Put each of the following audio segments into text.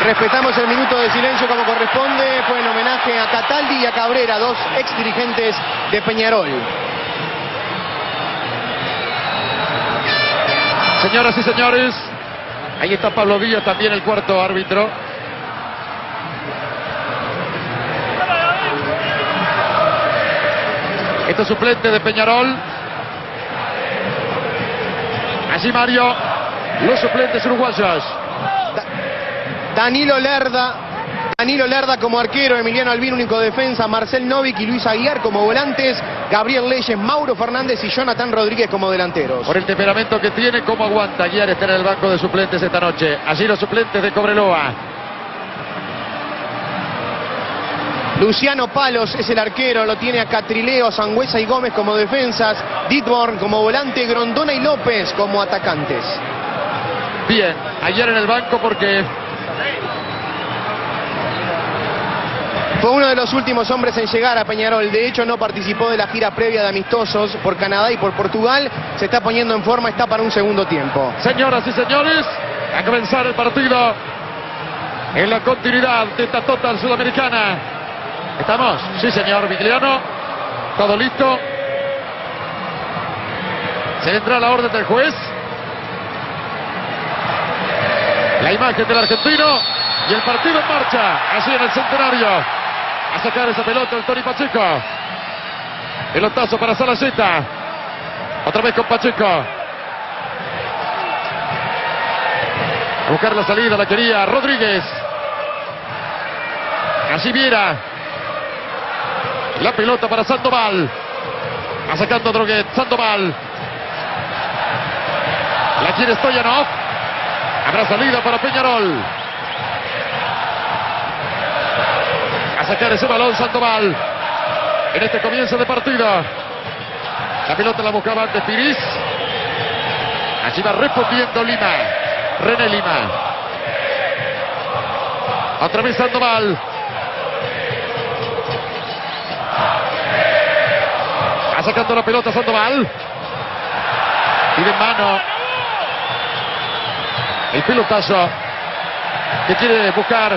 Respetamos el minuto de silencio como corresponde. Fue en homenaje a Cataldi y a Cabrera, dos ex dirigentes de Peñarol. Señoras y señores, ahí está Pablo Villa, también el cuarto árbitro. Este es suplente de Peñarol. Allí Mario, los suplentes uruguayos. Danilo Lerda como arquero, Emiliano Albín único defensa, Marcel Novik y Luis Aguiar como volantes, Gabriel Leyes, Mauro Fernández y Jonathan Rodríguez como delanteros. Por el temperamento que tiene, ¿cómo aguanta Aguiar estar en el banco de suplentes esta noche? Allí los suplentes de Cobreloa. Luciano Palos es el arquero, lo tiene a Catrileo, Sangüesa y Gómez como defensas, Ditborn como volante, Grondona y López como atacantes. Bien, Aguiar en el banco porque fue uno de los últimos hombres en llegar a Peñarol. De hecho, no participó de la gira previa de amistosos por Canadá y por Portugal. Se está poniendo en forma, está para un segundo tiempo. Señoras y señores, a comenzar el partido en la continuidad de esta total sudamericana. ¿Estamos? Sí, señor Vigliano. Todo listo. Se vendrá la orden del juez. La imagen del argentino y el partido en marcha. Así en el Centenario. A sacar esa pelota el Tony Pacheco. Pelotazo para Salayeta. Otra vez con Pacheco. A buscar la salida, la quería Rodríguez. Allí Viera. La pelota para Sandoval. Va sacando Droguet. Sandoval. La quiere Stoyanov. Habrá salida para Peñarol. A sacar ese balón Sandoval. En este comienzo de partido. La pelota la buscaba antes Piris. Allí va respondiendo Lima. René Lima. Otra vez Sandoval. Va sacando la pelota Sandoval. Pide en mano. El pelotazo que quiere buscar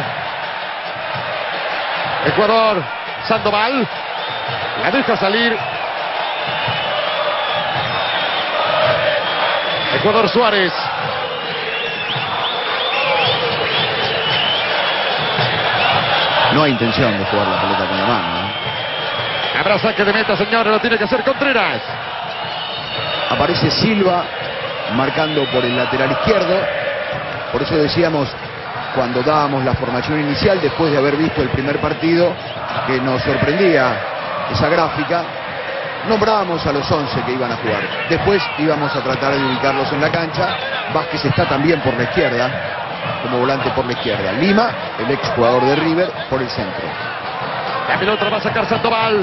Ecuador. Sandoval. La deja salir. Ecuador Suárez. No hay intención de jugar la pelota con la mano, ¿no? Habrá saque de meta, señores, lo tiene que hacer Contreras. Aparece Silva marcando por el lateral izquierdo. Por eso decíamos, cuando dábamos la formación inicial, después de haber visto el primer partido, que nos sorprendía esa gráfica, nombrábamos a los 11 que iban a jugar. Después íbamos a tratar de ubicarlos en la cancha. Vázquez está también por la izquierda, como volante por la izquierda. Lima, el ex jugador de River, por el centro. La pelota la va a sacar Sandoval.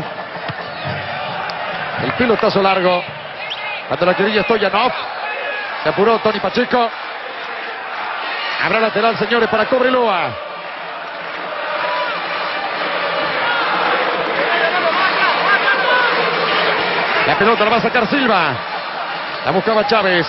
El pelotazo largo. Cuando la quería Stoyanov. Se apuró Tony Pacheco. Habrá lateral, señores, para Cobreloa. La pelota la va a sacar Silva. La buscaba Chávez.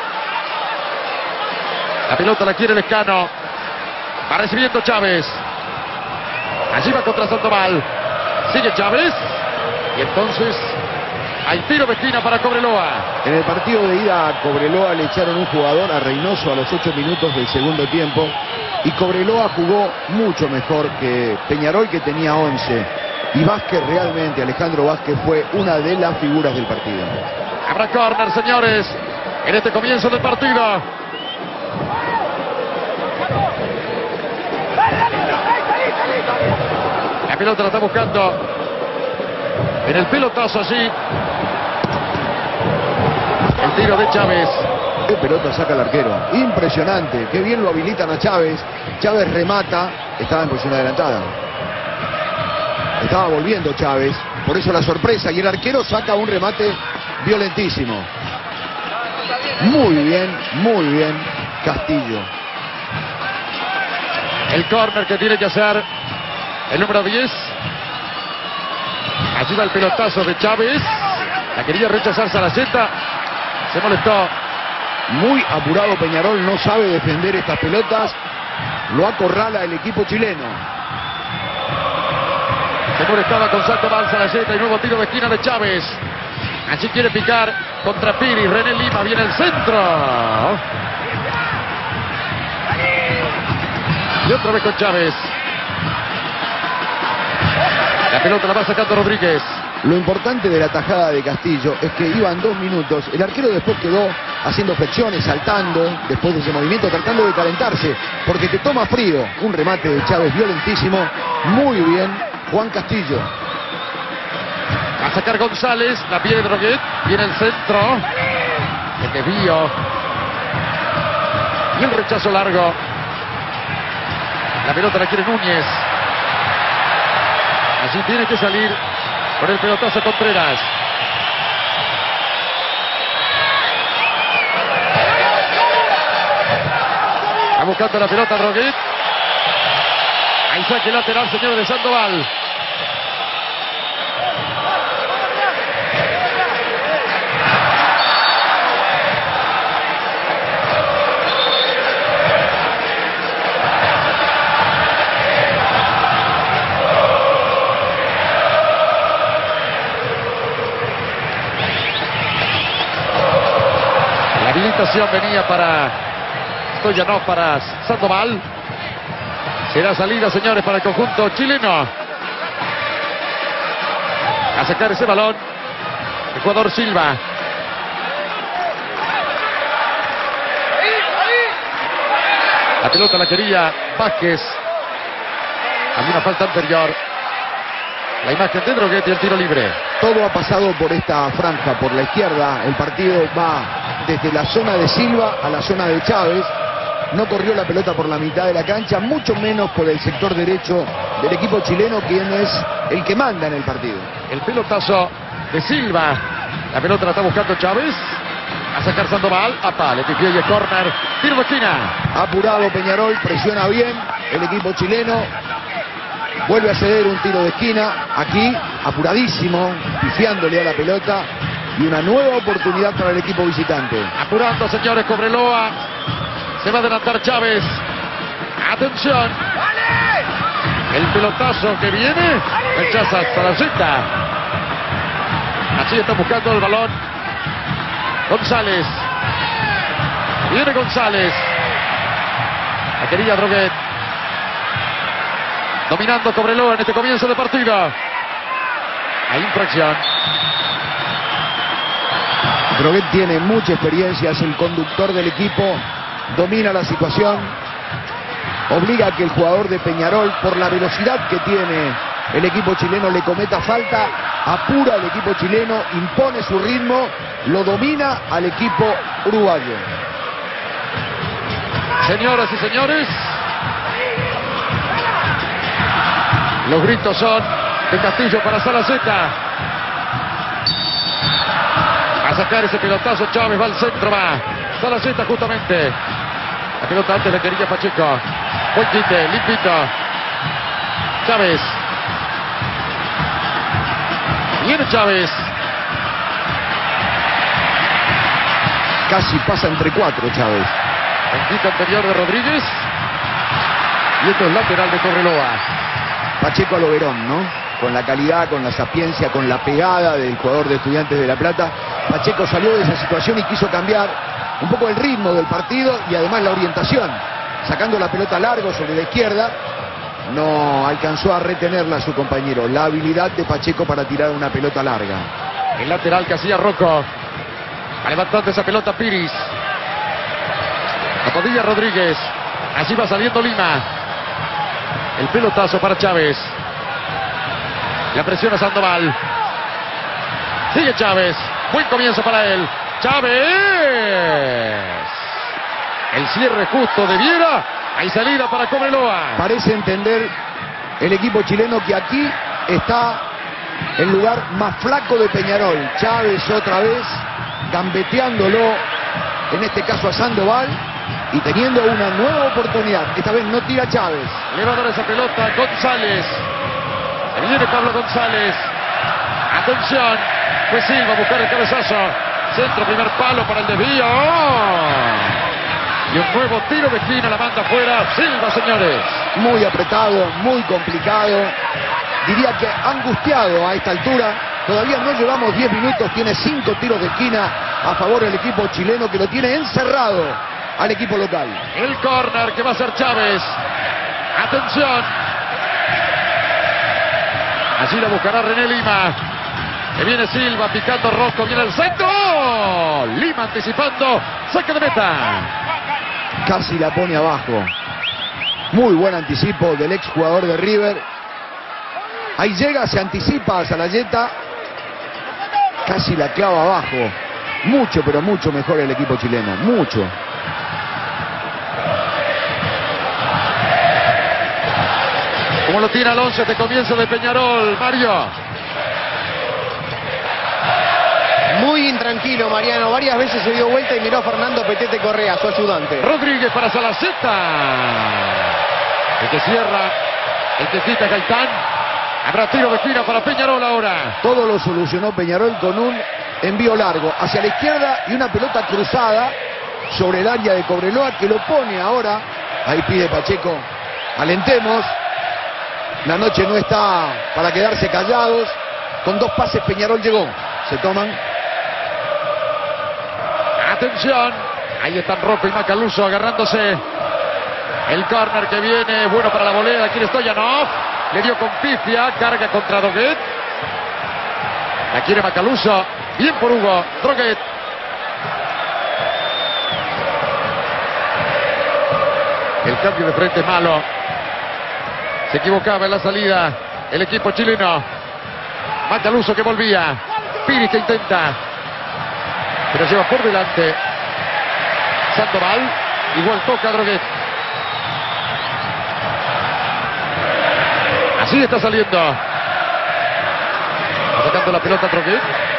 La pelota la quiere Lescano. Va recibiendo Chávez. Allí va contra Sandoval. Sigue Chávez. Y entonces hay tiro de esquina para Cobreloa. En el partido de ida a Cobreloa le echaron un jugador a Reynoso a los 8 minutos del segundo tiempo. Y Cobreloa jugó mucho mejor que Peñarol, que tenía 11. Y Vázquez realmente, Alejandro Vázquez, fue una de las figuras del partido. Habrá córner, señores, en este comienzo del partido. La pelota la está buscando en el pelotazo allí. El tiro de Chávez. Qué pelota saca el arquero. Impresionante. Qué bien lo habilitan a Chávez. Chávez remata. Estaba en posición adelantada. Estaba volviendo Chávez. Por eso la sorpresa. Y el arquero saca un remate violentísimo. Muy bien Castillo. El córner que tiene que hacer el número 10. Allí va el pelotazo de Chávez. La quería rechazar Salayeta. Se molestó. Muy apurado Peñarol, no sabe defender estas pelotas. Lo acorrala el equipo chileno. Se molestaba con Sandoval, Salayeta y nuevo tiro de esquina de Chávez. Así quiere picar contra Piri. René Lima viene el centro. Y otra vez con Chávez. La pelota la va sacando Rodríguez. Lo importante de la tajada de Castillo es que iban 2 minutos. El arquero después quedó haciendo flexiones, saltando después de ese movimiento, tratando de calentarse, porque te toma frío. Un remate de Chávez violentísimo. Muy bien, Juan Castillo. A sacar González, la pide Droguet, viene el centro. El desvío. Y el rechazo largo. La pelota la quiere Núñez. Así tiene que salir con el pelotazo Contreras. Está buscando la pelota Droguet. Ahí saque lateral, señor de Sandoval. La habilitación venía para Stoyanov, para Sandoval. Será salida, señores, para el conjunto chileno. A sacar ese balón el jugador Silva. La pelota la quería Vázquez. Había una falta anterior. La imagen de Droguet y el tiro libre. Todo ha pasado por esta franja, por la izquierda. El partido va desde la zona de Silva a la zona de Chávez. No corrió la pelota por la mitad de la cancha, mucho menos por el sector derecho del equipo chileno, quien es el que manda en el partido. El pelotazo de Silva. La pelota la está buscando Chávez. A sacar Sandoval. Apa, le pifió y es córner. Tiro de esquina. Apurado Peñarol, presiona bien el equipo chileno. Vuelve a ceder un tiro de esquina. Aquí, apuradísimo, pifiándole a la pelota. Y una nueva oportunidad para el equipo visitante. Apurando, señores, Cobreloa. Se va a adelantar Chávez. Atención. El pelotazo que viene. Rechaza Salayeta. Así está buscando el balón González. Viene González. La quería Droguet. Dominando Cobreloa en este comienzo de partido. Hay infracción. Droguet tiene mucha experiencia, es el conductor del equipo. Domina la situación, obliga a que el jugador de Peñarol, por la velocidad que tiene el equipo chileno, le cometa falta, apura al equipo chileno, impone su ritmo, lo domina al equipo uruguayo. Señoras y señores, los gritos son de Castillo para Salayeta. A sacar ese pelotazo, Chávez va al centro, va Salayeta justamente. La pelota antes le quería Pacheco. Buen quite, limpito. Chávez. Viene Chávez. Casi pasa entre 4 Chávez. El quite anterior de Rodríguez. Y esto es lateral de Cobreloa. Pacheco a lo Verón, ¿no? Con la calidad, con la sapiencia, con la pegada del jugador de Estudiantes de La Plata. Pacheco salió de esa situación y quiso cambiar un poco el ritmo del partido y además la orientación. Sacando la pelota largo sobre la izquierda, no alcanzó a retenerla a su compañero. La habilidad de Pacheco para tirar una pelota larga. El lateral que hacía Rocco. Va levantando esa pelota Piris. La podía Rodríguez. Allí va saliendo Lima. El pelotazo para Chávez. La presiona Sandoval. Sigue Chávez. Buen comienzo para él. Chávez. El cierre justo de Viera. Hay salida para Cobreloa. Parece entender el equipo chileno que aquí está el lugar más flaco de Peñarol. Chávez otra vez gambeteándolo, en este caso a Sandoval, y teniendo una nueva oportunidad. Esta vez no tira Chávez. Le va a dar esa pelota González. Ahí viene Pablo González. Atención. Pues Silva a buscar el cabezazo. Centro, primer palo para el desvío. Y un nuevo tiro de esquina, la manda afuera. Silva, señores. Muy apretado, muy complicado. Diría que angustiado a esta altura. Todavía no llevamos 10 minutos. Tiene 5 tiros de esquina a favor del equipo chileno, que lo tiene encerrado al equipo local. El córner que va a ser Chávez. Atención. Allí la buscará René Lima. Que viene Silva picando Rosco. Viene el centro. Lima anticipando. Saque de meta. Casi la pone abajo. Muy buen anticipo del ex jugador de River. Ahí llega, se anticipa a Salayeta. Casi la clava abajo. Mucho, pero mucho mejor el equipo chileno. Mucho. Como lo tira Alonso de comienzo de Peñarol, Mario. Muy intranquilo Mariano, varias veces se dio vuelta y miró a Fernando Petete Correa, su ayudante. Rodríguez para Salaceta. El que cierra, el que quita Gaitán. Habrá tiro de esquina para Peñarol ahora. Todo lo solucionó Peñarol con un envío largo hacia la izquierda y una pelota cruzada sobre el área de Cobreloa, que lo pone ahora. Ahí pide Pacheco, alentemos. La noche no está para quedarse callados. Con 2 pases Peñarol llegó. Se toman. Atención. Ahí están Rocco y Macaluso agarrándose. El córner que viene, bueno para la volea. Aquí Stoyanov. Le dio con pifia. Carga contra Droguet. La quiere Macaluso. Bien por Hugo. Droguet. El cambio de frente es malo. Se equivocaba en la salida el equipo chileno. Macaluso que volvía. Piri que intenta. Pero lleva por delante Sandoval. Igual toca a Droguet. Así está saliendo. Sacando la pelota Droguet.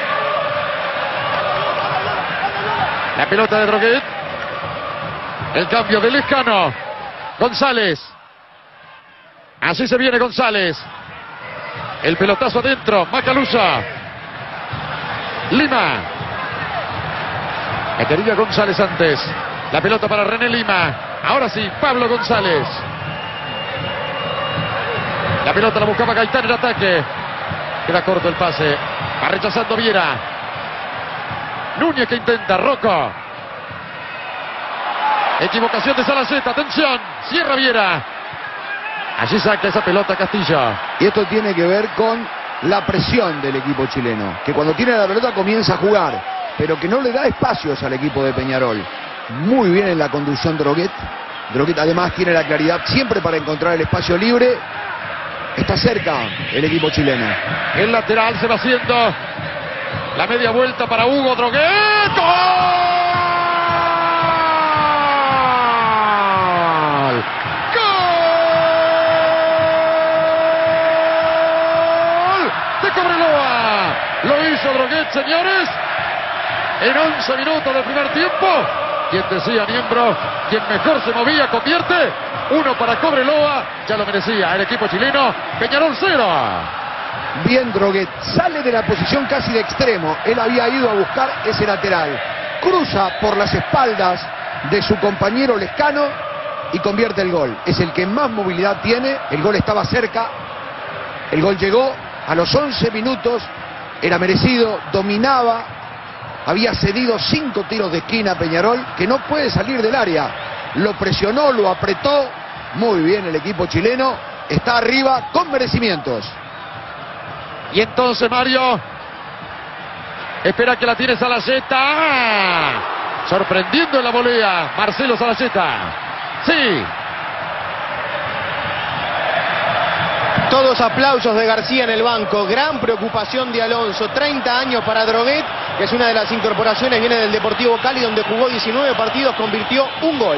La pelota de Droguet. El cambio de Lescano. González. Así se viene González. El pelotazo adentro. Macaluso. Lima. La quería González antes. La pelota para René Lima. Ahora sí, Pablo González. La pelota la buscaba Gaitán en ataque. Queda corto el pase. Va rechazando Viera. Núñez que intenta. Rocco. Equivocación de Salaceta. Atención. Cierra Viera. Allí saca esa pelota Castillo. Y esto tiene que ver con la presión del equipo chileno, que cuando tiene la pelota comienza a jugar, pero que no le da espacios al equipo de Peñarol. Muy bien en la conducción Droguet. Droguet además tiene la claridad siempre para encontrar el espacio libre. Está cerca el equipo chileno. El lateral se va haciendo. La media vuelta para Hugo Droguet. ¡Gol! Cobreloa, lo hizo Droguet, señores, en 11 minutos del primer tiempo. Quien decía Niembro, quien mejor se movía, convierte. 1 para Cobreloa, ya lo merecía el equipo chileno. Peñarol 0. Bien Droguet, sale de la posición casi de extremo. Él había ido a buscar ese lateral. Cruza por las espaldas de su compañero Lescano y convierte el gol. Es el que más movilidad tiene. El gol estaba cerca. El gol llegó. A los 11 minutos era merecido, dominaba, había cedido 5 tiros de esquina Peñarol, que no puede salir del área. Lo presionó, lo apretó, muy bien el equipo chileno, está arriba con merecimientos. Y entonces Mario, espera que la tiene Salaceta. Sorprendiendo en la volea, Marcelo Salaceta. Sí. Todos aplausos de García en el banco. Gran preocupación de Alonso. 30 años para Droguet, que es una de las incorporaciones. Viene del Deportivo Cali, donde jugó 19 partidos, convirtió un gol.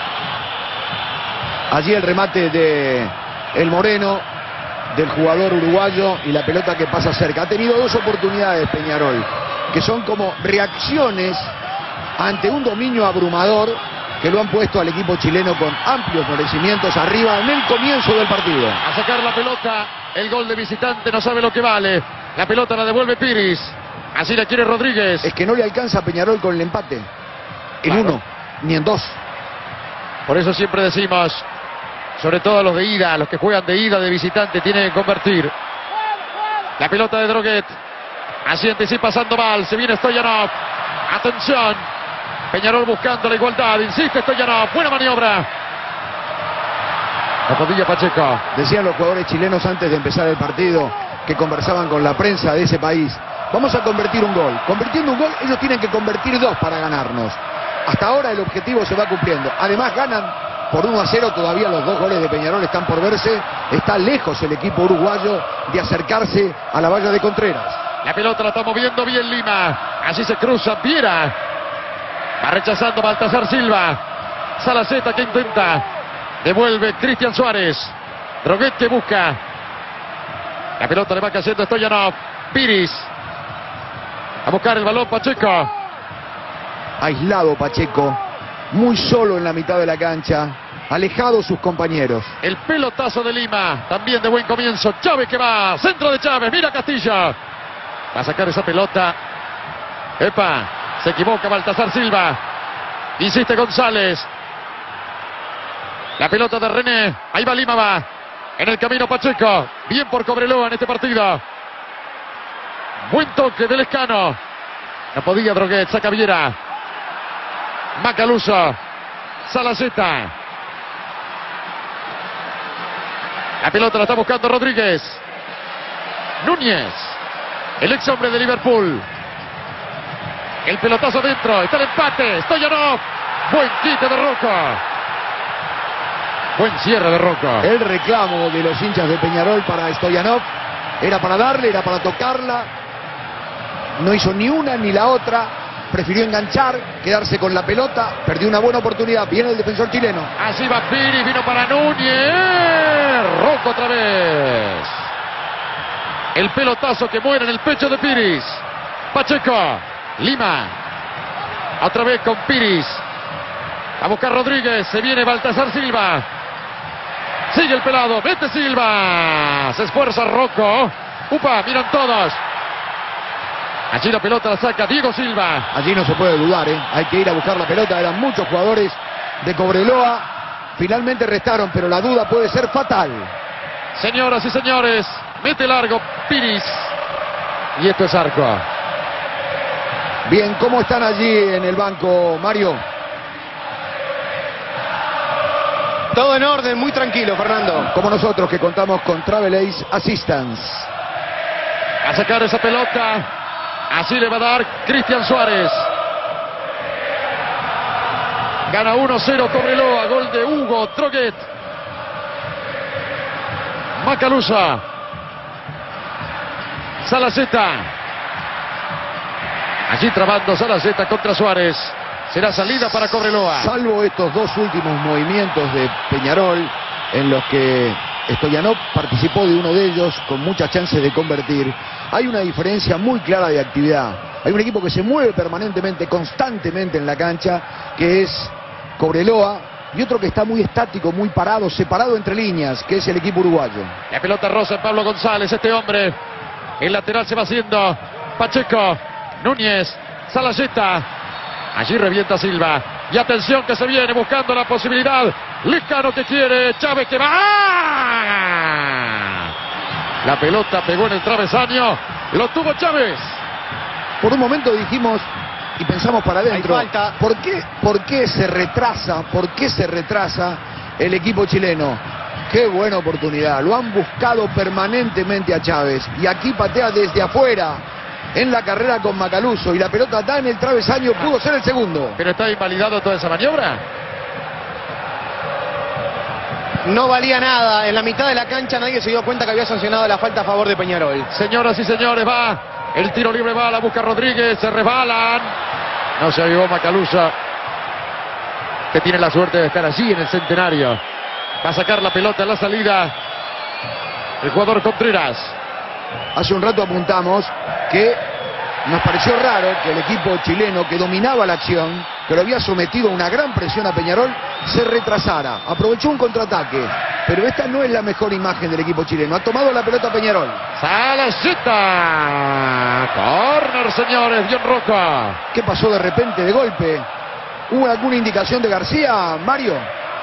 Allí el remate de el Moreno, del jugador uruguayo, y la pelota que pasa cerca. Ha tenido 2 oportunidades Peñarol, que son como reacciones ante un dominio abrumador que lo han puesto al equipo chileno con amplios merecimientos arriba en el comienzo del partido. A sacar la pelota, el gol de visitante no sabe lo que vale. La pelota la devuelve Piris. Así la quiere Rodríguez. Es que no le alcanza a Peñarol con el empate. En claro. 1, ni en 2. Por eso siempre decimos, sobre todo los de ida, los que juegan de ida, de visitante, tienen que convertir. La pelota de Droguet. Así anticipa Sandoval. Se viene Stoyanov. Atención. Peñarol buscando la igualdad. Insiste Stoyanov. Buena maniobra. La podía Pacheco. Decían los jugadores chilenos antes de empezar el partido, que conversaban con la prensa de ese país: vamos a convertir un gol. Convirtiendo un gol, ellos tienen que convertir 2 para ganarnos. Hasta ahora el objetivo se va cumpliendo. Además ganan por 1-0. Todavía los 2 goles de Peñarol están por verse. Está lejos el equipo uruguayo de acercarse a la valla de Contreras. La pelota la está moviendo bien Lima. Allí se cruza Viera. Va rechazando Baltasar Silva. Salaceta que intenta. Devuelve Cristian Suárez. Droguet que busca. La pelota le va cayendo a Stoyanov. Piris. A buscar el balón Pacheco. Aislado Pacheco. Muy solo en la mitad de la cancha. Alejado sus compañeros. El pelotazo de Lima. También de buen comienzo. Chávez que va. Centro de Chávez. Mira Castillo. Va a sacar esa pelota. Epa. Se equivoca Baltasar Silva. Insiste González. La pelota de René. Ahí va Lima, va. En el camino Pacheco. Bien por Cobreloa en este partido. Buen toque del Escano. No podía Droguet. Saca Viera. Macaluso. Salaceta. La pelota la está buscando Rodríguez. Núñez. El ex hombre de Liverpool. El pelotazo dentro. Está el empate. Stoyanov. Buen quite de Rocco. Buen cierre de Rocco. El reclamo de los hinchas de Peñarol para Stoyanov era para darle, era para tocarla. No hizo ni una ni la otra. Prefirió enganchar, quedarse con la pelota. Perdió una buena oportunidad. Viene el defensor chileno. Así va Piris. Vino para Núñez. Rocco otra vez. El pelotazo que muere en el pecho de Piris. Pacheco. Lima. Otra vez con Piris. A buscar Rodríguez. Se viene Baltasar Silva. Sigue el pelado. Mete Silva. Se esfuerza Rocco. Upa, miran todos. Allí la pelota la saca Diego Silva. Allí no se puede dudar, ¿eh? Hay que ir a buscar la pelota. Eran muchos jugadores de Cobreloa. Finalmente restaron, pero la duda puede ser fatal. Señoras y señores, mete largo Piris. Y esto es arco. Bien, ¿cómo están allí en el banco, Mario? Todo en orden, muy tranquilo, Fernando. Como nosotros que contamos con Travel Ace Assistance. A sacar esa pelota. Así le va a dar Cristian Suárez. Gana 1-0 Cobreloa. Gol de Hugo Droguet. Macaluso. Salaceta. Allí trabando Salaceta contra Suárez. Será salida para Cobreloa. Salvo estos 2 últimos movimientos de Peñarol, en los que Stoyanov participó de uno de ellos con muchas chances de convertir, hay una diferencia muy clara de actividad. Hay un equipo que se mueve permanentemente, constantemente en la cancha, que es Cobreloa, y otro que está muy estático, muy parado, separado entre líneas, que es el equipo uruguayo. La pelota rosa en Pablo González, este hombre. El lateral se va haciendo Pacheco. Núñez. Salaceta. Allí revienta Silva. Y atención que se viene buscando la posibilidad. Liscano que quiere. Chávez que va. ¡Ah! La pelota pegó en el travesaño. Lo tuvo Chávez. Por un momento dijimos y pensamos para adentro. Hay falta. ¿Por qué se retrasa? ¿Por qué se retrasa el equipo chileno? Qué buena oportunidad. Lo han buscado permanentemente a Chávez. Y aquí patea desde afuera. En la carrera con Macaluso. Y la pelota da en el travesaño. Pudo ser el segundo. Pero está invalidado toda esa maniobra. No valía nada. En la mitad de la cancha nadie se dio cuenta que había sancionado la falta a favor de Peñarol. Señoras y señores, va. El tiro libre va. La busca Rodríguez. Se resbalan. No se avivó Macaluso. Que tiene la suerte de estar allí en el Centenario. Va a sacar la pelota en la salida el jugador Contreras. Hace un rato apuntamos que nos pareció raro que el equipo chileno, que dominaba la acción, que lo había sometido a una gran presión a Peñarol, se retrasara. Aprovechó un contraataque, pero esta no es la mejor imagen del equipo chileno. Ha tomado la pelota Peñarol. Salaceta. Corner, señores. Bien Rocco. ¿Qué pasó de repente de golpe? ¿Hubo alguna indicación de García, Mario?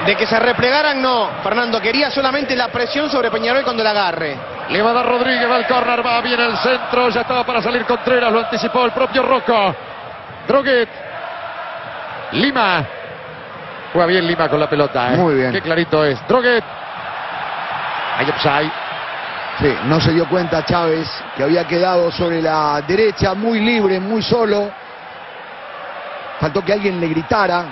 De que se replegaran, no. Fernando quería solamente la presión sobre Peñarol cuando la agarre. Le va a dar Rodríguez, va al córner, va bien el centro, ya estaba para salir Contreras, lo anticipó el propio Rocco. Droguet. Lima. Juega bien Lima con la pelota. Muy bien. Qué clarito es. Droguet. Hay offside. Sí, no se dio cuenta Chávez, que había quedado sobre la derecha, muy libre, muy solo. Faltó que alguien le gritara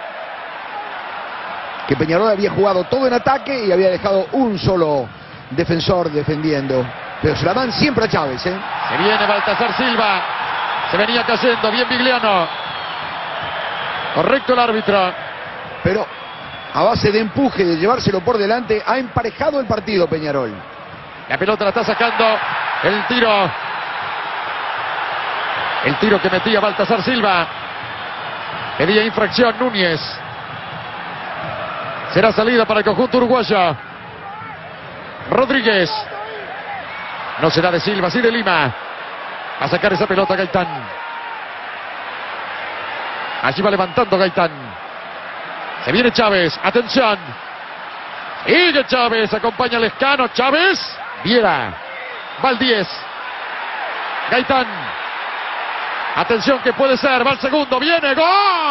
que Peñarol había jugado todo en ataque y había dejado un solo defensor defendiendo. Pero se la dan siempre a Chávez, ¿eh? Se viene Baltasar Silva. Se venía cayendo. Bien Vigliano. Correcto el árbitro. Pero a base de empuje, de llevárselo por delante, ha emparejado el partido Peñarol. La pelota la está sacando. El tiro. El tiro que metía Baltasar Silva. Pedía infracción Núñez. Será salida para el conjunto uruguayo. Rodríguez. No será de Silva, sí de Lima. Va a sacar esa pelota Gaitán. Allí va levantando Gaitán. Se viene Chávez. Atención. Sigue Chávez. Acompaña a Lescano. Chávez. Viera. Valdíez. Gaitán. Atención que puede ser. Va el segundo. Viene. ¡Gol!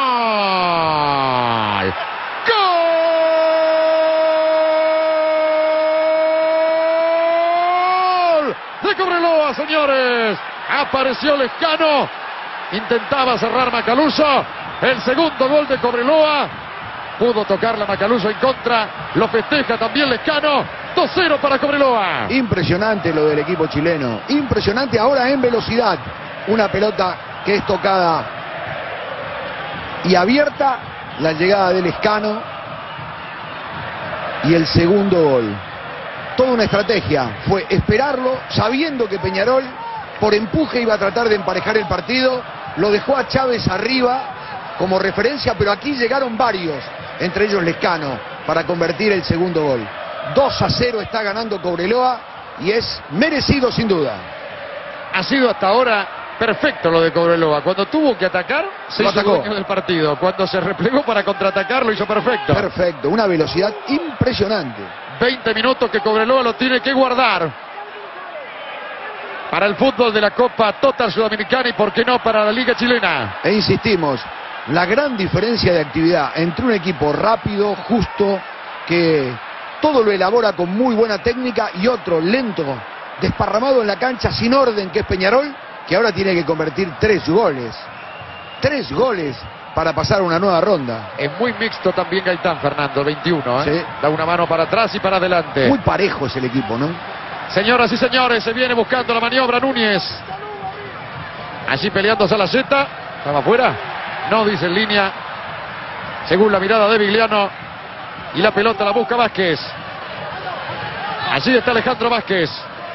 ¡Gol! De Cobreloa, señores. Apareció Lescano. Intentaba cerrar Macaluso. El segundo gol de Cobreloa. Pudo tocarla Macaluso en contra. Lo festeja también Lescano. 2-0 para Cobreloa. Impresionante lo del equipo chileno. Impresionante ahora en velocidad. Una pelota que es tocada y abierta. La llegada del Lescano. Y el segundo gol. Toda una estrategia. Fue esperarlo, sabiendo que Peñarol por empuje iba a tratar de emparejar el partido. Lo dejó a Chávez arriba como referencia, pero aquí llegaron varios, entre ellos Lescano, para convertir el segundo gol. 2-0 está ganando Cobreloa y es merecido sin duda. Ha sido hasta ahora perfecto lo de Cobreloa. Cuando tuvo que atacar, se hizo dueño del partido. Cuando se replegó para contraatacar, lo hizo perfecto. Perfecto, una velocidad impresionante. 20 minutos que Cobreloa lo tiene que guardar para el fútbol de la Copa Total Sudamericana y por qué no para la Liga Chilena. E insistimos, la gran diferencia de actividad entre un equipo rápido, justo, que todo lo elabora con muy buena técnica, y otro lento, desparramado en la cancha, sin orden, que es Peñarol, que ahora tiene que convertir 3 goles. 3 goles para pasar una nueva ronda. Es muy mixto también Gaitán, Fernando, 21. Sí. Da una mano para atrás y para adelante. Muy parejo es el equipo, ¿no? Señoras y señores, se viene buscando la maniobra Núñez. Allí peleando Salaceta. ¿Estaba afuera? No, dice en línea. Según la mirada de Vigliano. Y la pelota la busca Vázquez. Allí está Alejandro Vázquez.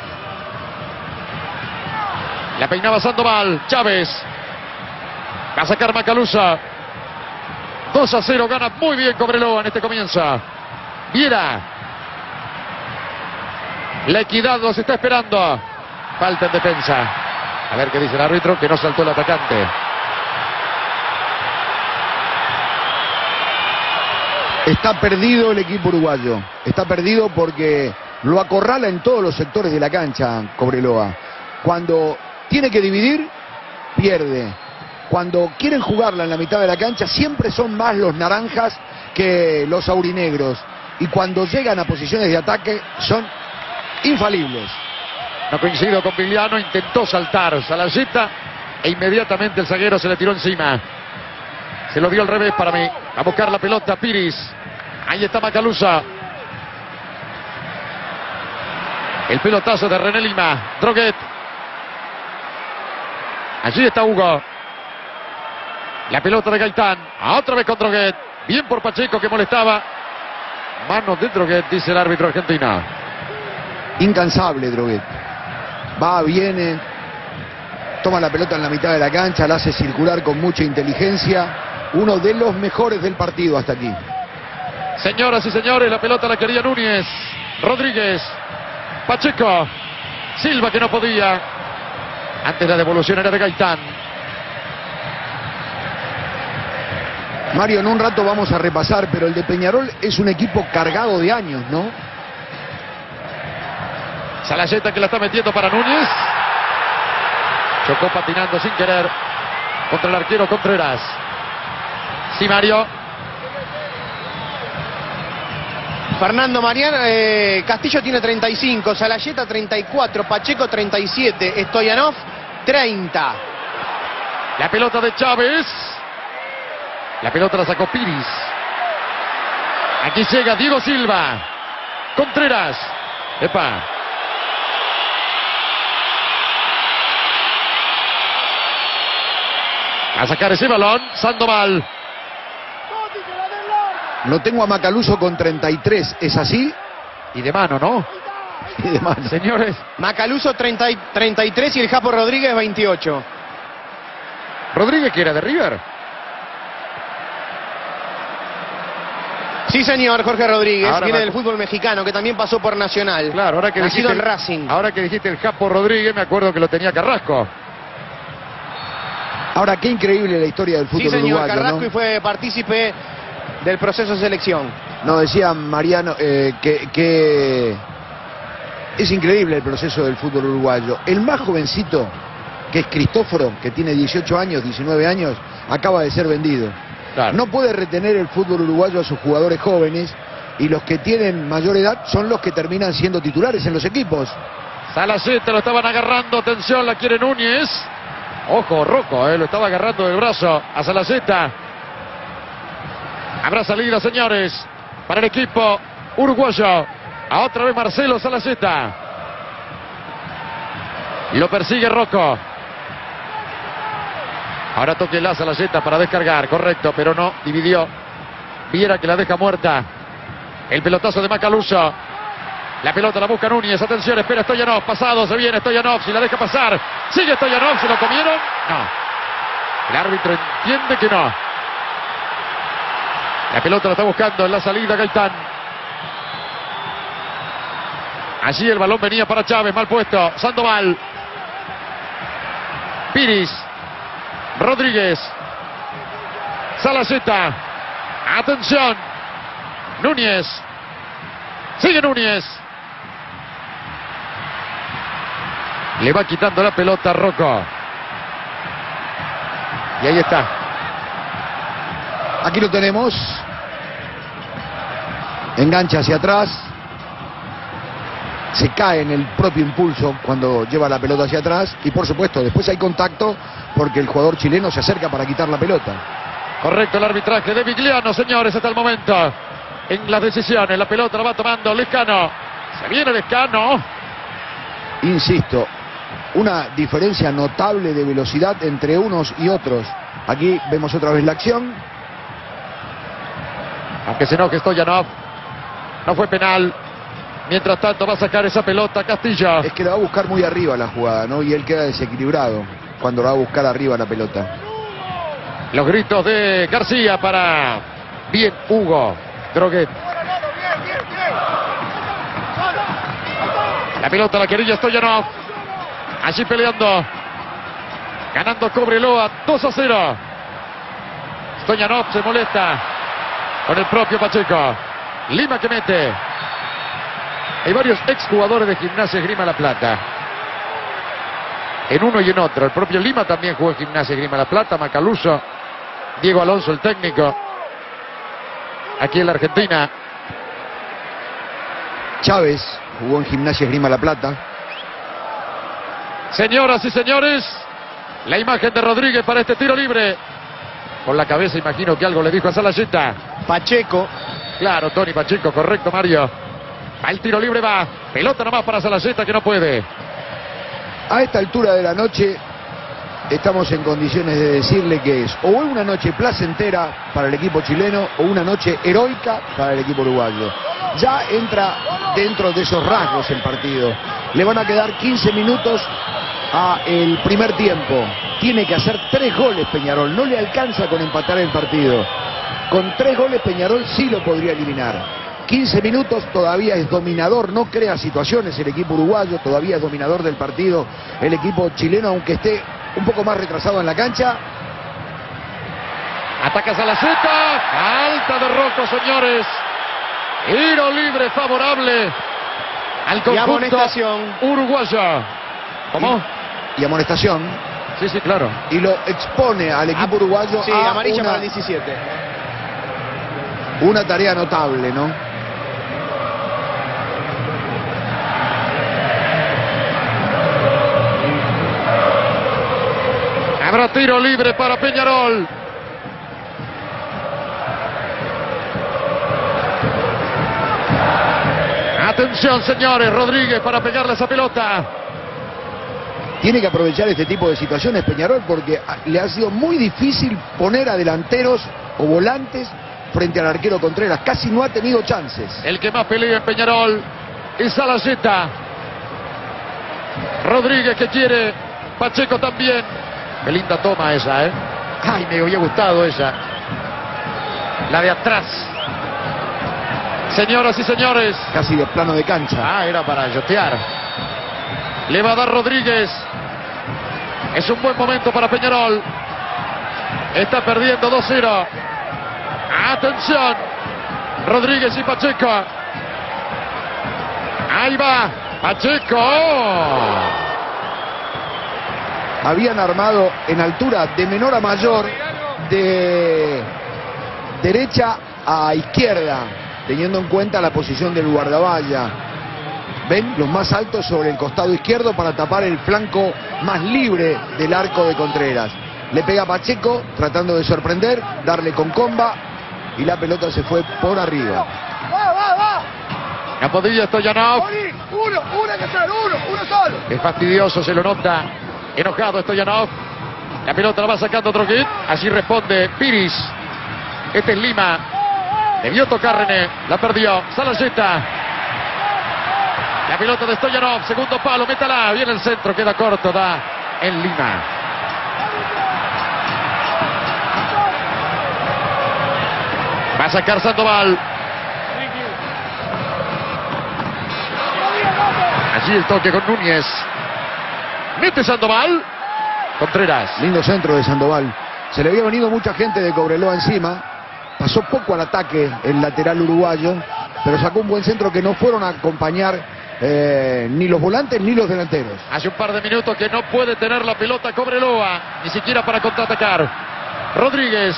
La peinaba Sandoval. Chávez. Va a sacar Macaluso. 2-0. Gana muy bien Cobreloa en este comienzo. Viera. La Equidad los está esperando. Falta en defensa. A ver qué dice el árbitro, que no saltó el atacante. Está perdido el equipo uruguayo. Está perdido porque lo acorrala en todos los sectores de la cancha Cobreloa. Cuando tiene que dividir, pierde. Cuando quieren jugarla en la mitad de la cancha, siempre son más los naranjas que los aurinegros. Y cuando llegan a posiciones de ataque, son infalibles. No coincido con Vigliano, intentó saltar Salaceta e inmediatamente el zaguero se le tiró encima. Se lo dio al revés para mí. A buscar la pelota Piris. Ahí está Macaluso. El pelotazo de René Lima. Droguet. Allí está Hugo. La pelota de Gaitán. Otra vez con Droguet. Bien por Pacheco que molestaba. Manos de Droguet, dice el árbitro argentino. Incansable Droguet. Va, viene, toma la pelota en la mitad de la cancha, la hace circular con mucha inteligencia. Uno de los mejores del partido hasta aquí. Señoras y señores, la pelota la quería Núñez. Rodríguez. Pacheco. Silva que no podía. Antes la devolución era de Gaitán. Mario, en un rato vamos a repasar, pero el de Peñarol es un equipo cargado de años, ¿no? Salayeta que la está metiendo para Núñez. Chocó patinando sin querer contra el arquero Contreras. Sí, Mario. Fernando Mariano, Castillo tiene 35, Salayeta 34, Pacheco 37, Stoyanov 30. La pelota de Chávez. La pelota la sacó Piris. Aquí llega Diego Silva. Contreras. Epa. A sacar ese balón, Sandoval. Lo tengo a Macaluso con 33, ¿es así? Y de mano, ¿no? Y de mano. Señores. Macaluso 33 y el Japo Rodríguez 28. Rodríguez, que era de River. Sí, señor, Jorge Rodríguez, Ahora viene me- del fútbol mexicano, que también pasó por Nacional. Claro, ahora que nacido dijiste en Racing. Ahora que dijiste el Japo Rodríguez, me acuerdo que lo tenía Carrasco. Ahora, qué increíble la historia del Sí, fútbol señor, uruguayo, Carrasco, ¿no? y fue partícipe del proceso de selección. No, decía Mariano que es increíble el proceso del fútbol uruguayo. El más jovencito, que es Cristóforo, que tiene 18 años, 19 años, acaba de ser vendido. Claro. No puede retener el fútbol uruguayo a sus jugadores jóvenes, y los que tienen mayor edad son los que terminan siendo titulares en los equipos. Salayeta lo estaban agarrando, atención, la quiere Núñez. Ojo, Rocco, lo estaba agarrando del brazo a Salayeta. Habrá salida, señores, para el equipo uruguayo. A otra vez Marcelo Salayeta. Lo persigue Rocco. Ahora toque la Salayeta para descargar, correcto, pero no, dividió. Viera que la deja muerta. El pelotazo de Macaluso. La pelota la busca Núñez, atención, espera Stoyanov, pasado, se viene Stoyanov, si la deja pasar. Sigue Stoyanov, ¿se lo comieron? No. El árbitro entiende que no. La pelota la está buscando en la salida Gaitán. Allí el balón venía para Chávez, mal puesto. Sandoval. Piris. Rodríguez. Salayeta. Atención. Núñez. Sigue Núñez. Le va quitando la pelota a Rocco. Y ahí está. Aquí lo tenemos. Engancha hacia atrás. Se cae en el propio impulso cuando lleva la pelota hacia atrás. Y por supuesto, después hay contacto porque el jugador chileno se acerca para quitar la pelota. Correcto el arbitraje de Vigliano, señores, hasta el momento. En las decisiones, la pelota la va tomando Lescano. Se viene Lescano. Insisto, una diferencia notable de velocidad entre unos y otros. Aquí vemos otra vez la acción. Aunque se enoje Stoyanov. No fue penal. Mientras tanto va a sacar esa pelota Castillo. Es que la va a buscar muy arriba la jugada, ¿no? Y él queda desequilibrado cuando la va a buscar arriba la pelota. Los gritos de García para bien Hugo Droguet. La pelota la quería Stoyanov. Allí peleando. Ganando Cobreloa 2-0. Stoyanov se molesta con el propio Pacheco. Lima que mete. Hay varios exjugadores de Gimnasia Esgrima La Plata. En uno y en otro. El propio Lima también jugó en Gimnasia Esgrima La Plata. Macaluso. Diego Alonso, el técnico. Aquí en la Argentina. Chávez jugó en Gimnasia Esgrima La Plata. Señoras y señores, la imagen de Rodríguez para este tiro libre. Con la cabeza imagino que algo le dijo a Salayeta. Pacheco. Claro, Tony Pacheco, correcto, Mario. El tiro libre va. Pelota nomás para Salayeta que no puede. A esta altura de la noche estamos en condiciones de decirle que es o una noche placentera para el equipo chileno o una noche heroica para el equipo uruguayo. Ya entra dentro de esos rasgos el partido. Le van a quedar 15 minutos a el primer tiempo. Tiene que hacer 3 goles Peñarol. No le alcanza con empatar el partido. Con 3 goles Peñarol sí lo podría eliminar. 15 minutos, todavía es dominador, no crea situaciones el equipo uruguayo, todavía es dominador del partido el equipo chileno, aunque esté un poco más retrasado en la cancha. Ataca Salaceta. Falta de Rocco, señores. Tiro libre favorable al conjunto amonestación. uruguayo. ¿Cómo? Y amonestación. Sí, sí, claro. Y lo expone al equipo uruguayo Sí, a amarilla para el 17. una tarea notable, ¿no? Habrá tiro libre para Peñarol. Atención, señores. Rodríguez para pegarle esa pelota. Tiene que aprovechar este tipo de situaciones Peñarol porque le ha sido muy difícil poner a delanteros o volantes frente al arquero Contreras. Casi no ha tenido chances. El que más pelea en Peñarol es Salaceta. Rodríguez que quiere. Pacheco también. Qué linda toma esa, ¿eh? Ay, me había gustado esa. La de atrás. Señoras y señores. Casi de plano de cancha. Ah, era para yotear. Le va a dar Rodríguez. Es un buen momento para Peñarol. Está perdiendo 2-0. Atención. Rodríguez y Pacheco. Ahí va. Pacheco. Habían armado en altura de menor a mayor, de derecha a izquierda, teniendo en cuenta la posición del guardavalla. Ven, los más altos sobre el costado izquierdo para tapar el flanco más libre del arco de Contreras. Le pega Pacheco, tratando de sorprender, darle con comba, y la pelota se fue por arriba. La podía Stoyanov. Uno solo. Es fastidioso, se lo nota. Enojado Stoyanov. La pelota la va sacando Droguet. Así responde Piris. Este es Lima. Debió tocar René. La perdió. Salaceta. La pelota de Stoyanov. Segundo palo. Métala. Viene el centro. Queda corto. Da en Lima. Va a sacar Sandoval. Allí el toque con Núñez. Mete Sandoval. Contreras. Lindo centro de Sandoval. Se le había venido mucha gente de Cobreloa encima. Pasó poco al ataque el lateral uruguayo, pero sacó un buen centro que no fueron a acompañar ni los volantes ni los delanteros. Hace un par de minutos que no puede tener la pelota Cobreloa, ni siquiera para contraatacar. Rodríguez.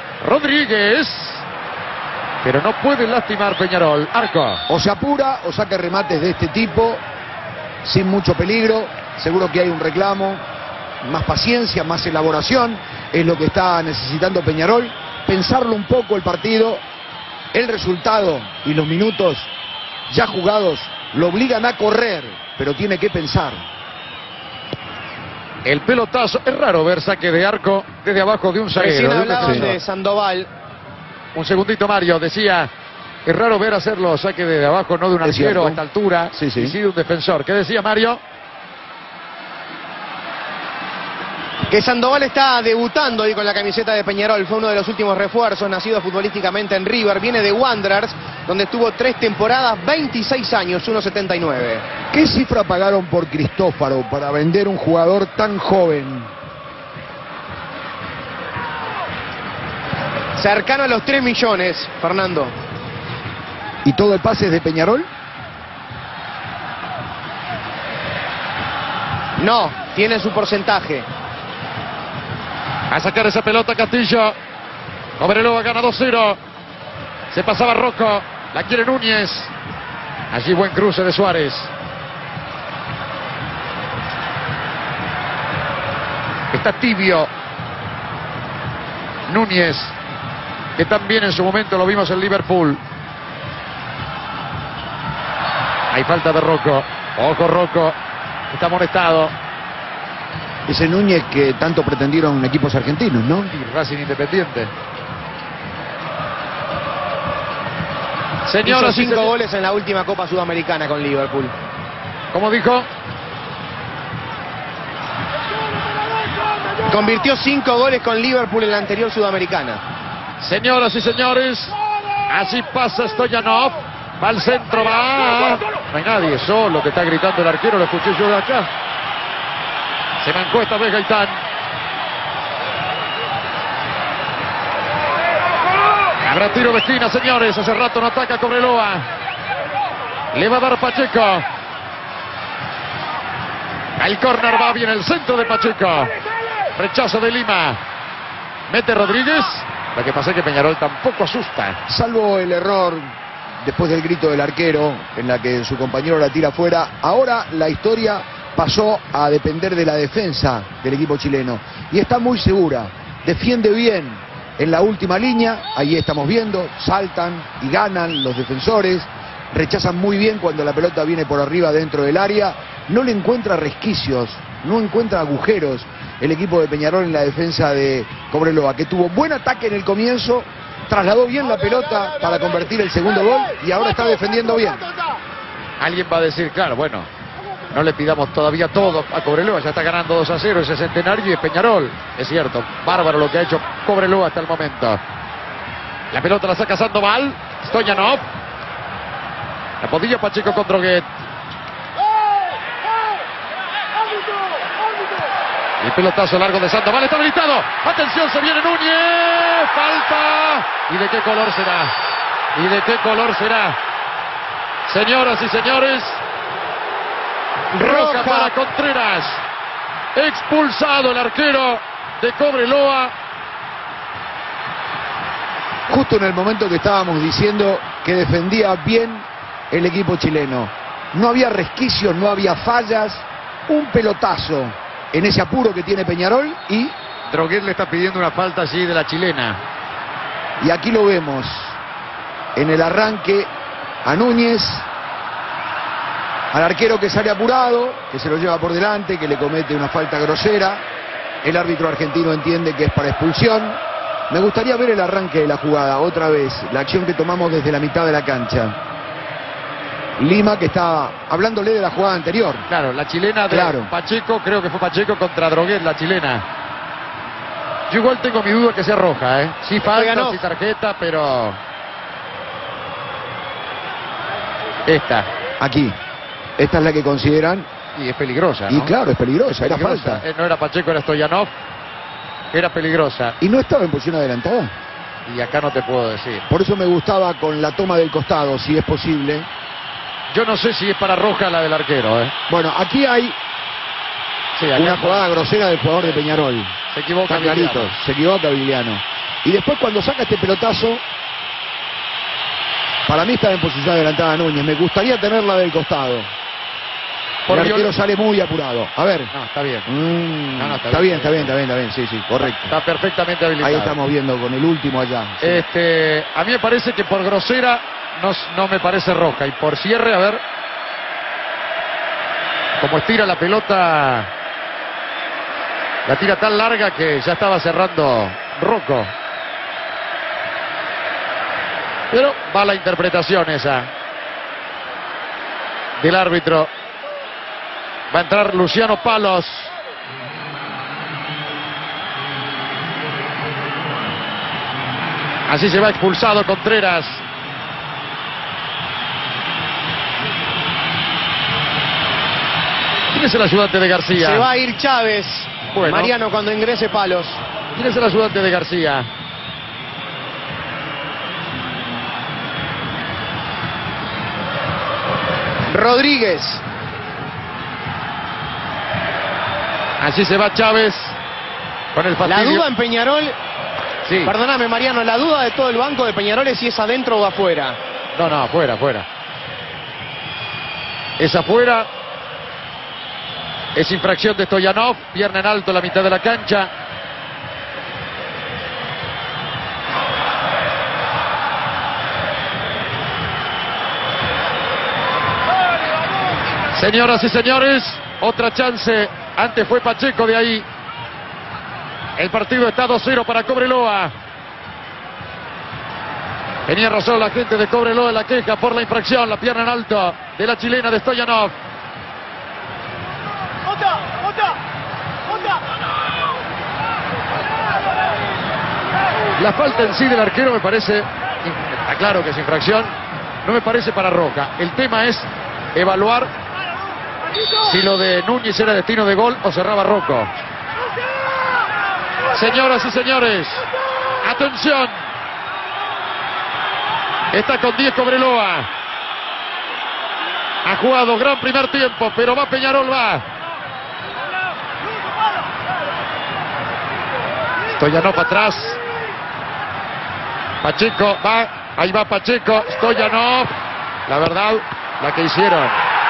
Pero no puede lastimar Peñarol. Arco. O se apura o saca remates de este tipo sin mucho peligro. Seguro que hay un reclamo, más paciencia, más elaboración. Es lo que está necesitando Peñarol. Pensarlo un poco el partido. El resultado y los minutos ya jugados lo obligan a correr, pero tiene que pensar. El pelotazo. Es raro ver saque de arco desde abajo de un zaguero. Recién de un hablaban defensor. de Sandoval. Un segundito, Mario. Decía, es raro ver hacerlo saque desde abajo, no de un Es arquero cierto. a esta altura, Sí, sí. y sí de un defensor. ¿Qué decía Mario? Que Sandoval está debutando ahí con la camiseta de Peñarol. Fue uno de los últimos refuerzos, nacido futbolísticamente en River. Viene de Wanderers, donde estuvo 3 temporadas, 26 años, 1.79. ¿Qué cifra pagaron por Cristófaro para vender un jugador tan joven? Cercano a los 3 millones, Fernando. ¿Y todo el pase es de Peñarol? No, tiene su porcentaje. A sacar esa pelota Castillo. Cobreloa gana 2-0. Se pasaba Rocco. La quiere Núñez. Allí buen cruce de Suárez. Está tibio Núñez, que también en su momento lo vimos en Liverpool. Hay falta de Rocco. Ojo Rocco. Está amonestado. Ese Núñez que tanto pretendieron equipos argentinos, ¿no? Y Racing Independiente. Señoras Hizo y 5 señores. goles en la última Copa Sudamericana con Liverpool. ¿Cómo dijo? Convirtió 5 goles con Liverpool en la anterior Sudamericana. Señoras y señores, así pasa Stoyanov. Va al centro, va. No hay nadie, solo que está gritando el arquero, lo escuché yo de acá. Se mancó esta vez Gaitán. Habrá tiro de esquina, señores. Hace rato no ataca Cobreloa. Le va a dar Pacheco. El córner va bien el centro de Pacheco. Rechazo de Lima. Mete Rodríguez. Lo que pasa es que Peñarol tampoco asusta. Salvo el error después del grito del arquero en la que su compañero la tira afuera. Ahora la historia pasó a depender de la defensa del equipo chileno. Y está muy segura. Defiende bien en la última línea. Ahí estamos viendo. Saltan y ganan los defensores. Rechazan muy bien cuando la pelota viene por arriba dentro del área. No le encuentra resquicios, no encuentra agujeros el equipo de Peñarol en la defensa de Cobreloa, que tuvo buen ataque en el comienzo, trasladó bien la pelota para convertir el segundo gol y ahora está defendiendo bien. Alguien va a decir, claro, bueno, no le pidamos todavía todo a Cobreloa, ya está ganando 2-0 ese Centenario y es Peñarol. Es cierto, bárbaro lo que ha hecho Cobreloa hasta el momento. La pelota la saca Sandoval, Stoyanov. La podilla Pacheco con Droguet. El pelotazo largo de Sandoval, está habilitado. Atención, se viene Núñez. Falta. ¿Y de qué color será? ¿Y de qué color será? Señoras y señores, roja para Contreras. Expulsado el arquero de Cobreloa. Justo en el momento que estábamos diciendo que defendía bien el equipo chileno. No había resquicios, no había fallas. Un pelotazo en ese apuro que tiene Peñarol y... Droguet le está pidiendo una falta allí de la chilena. Y aquí lo vemos en el arranque a Núñez, al arquero que sale apurado, que se lo lleva por delante, que le comete una falta grosera. El árbitro argentino entiende que es para expulsión. Me gustaría ver el arranque de la jugada otra vez, la acción que tomamos desde la mitad de la cancha. Lima, que está hablándole de la jugada anterior. Claro, la chilena de Pacheco, creo que fue Pacheco contra Droguet, la chilena. Yo igual tengo mi duda que sea roja, ¿eh? Sí falta, sí tarjeta, pero... Esta. Aquí. Esta es la que consideran. Y es peligrosa, ¿no? Y claro, es peligrosa, era falta. No era Pacheco, era Stoyanov. Era peligrosa. ¿Y no estaba en posición adelantada? Y acá no te puedo decir. Por eso me gustaba con la toma del costado, si es posible. Yo no sé si es para roja la del arquero, ¿eh? Bueno, aquí hay una jugada grosera del jugador de Peñarol. Se equivoca clarito, se equivoca Vigliano. Y después cuando saca este pelotazo, para mí está en posición adelantada Núñez. Me gustaría tenerla del costado. El arquero sale muy apurado. A ver. No, está bien. Está bien. Sí, correcto. Está perfectamente habilitado. Ahí estamos viendo con el último allá. Sí. A mí me parece que por grosera no me parece roja. Y por cierre, a ver. Como estira la pelota. La tira tan larga que ya estaba cerrando Rocco. Pero va la interpretación esa del árbitro. Va a entrar Luciano Palos. Así se va expulsado Contreras. ¿Quién es el ayudante de García? Se va a ir Chávez. Bueno. Mariano cuando ingrese Palos. ¿Quién es el ayudante de García? Rodríguez. Así se va Chávez con el fastidio. La duda en Peñarol, sí. Perdóname Mariano, la duda de todo el banco de Peñarol es si es adentro o afuera. No, afuera. Es afuera. Es infracción de Stoyanov, pierna en alto la mitad de la cancha. Señoras y señores, otra chance. Antes fue Pacheco de ahí. El partido está 2-0 para Cobreloa. Tenía razón la gente de Cobreloa en la queja por la infracción. La pierna en alto de la chilena de Stoyanov. La falta en sí del arquero me parece, está claro que es infracción, no me parece para roja. El tema es evaluar si lo de Núñez era destino de gol o cerraba Rocco. Señoras y señores, atención. Está con 10 Cobreloa. Ha jugado gran primer tiempo, pero va Peñarol, va. Stoyanov atrás. Pacheco va. Ahí va Pacheco. Stoyanov. La verdad, la que hicieron.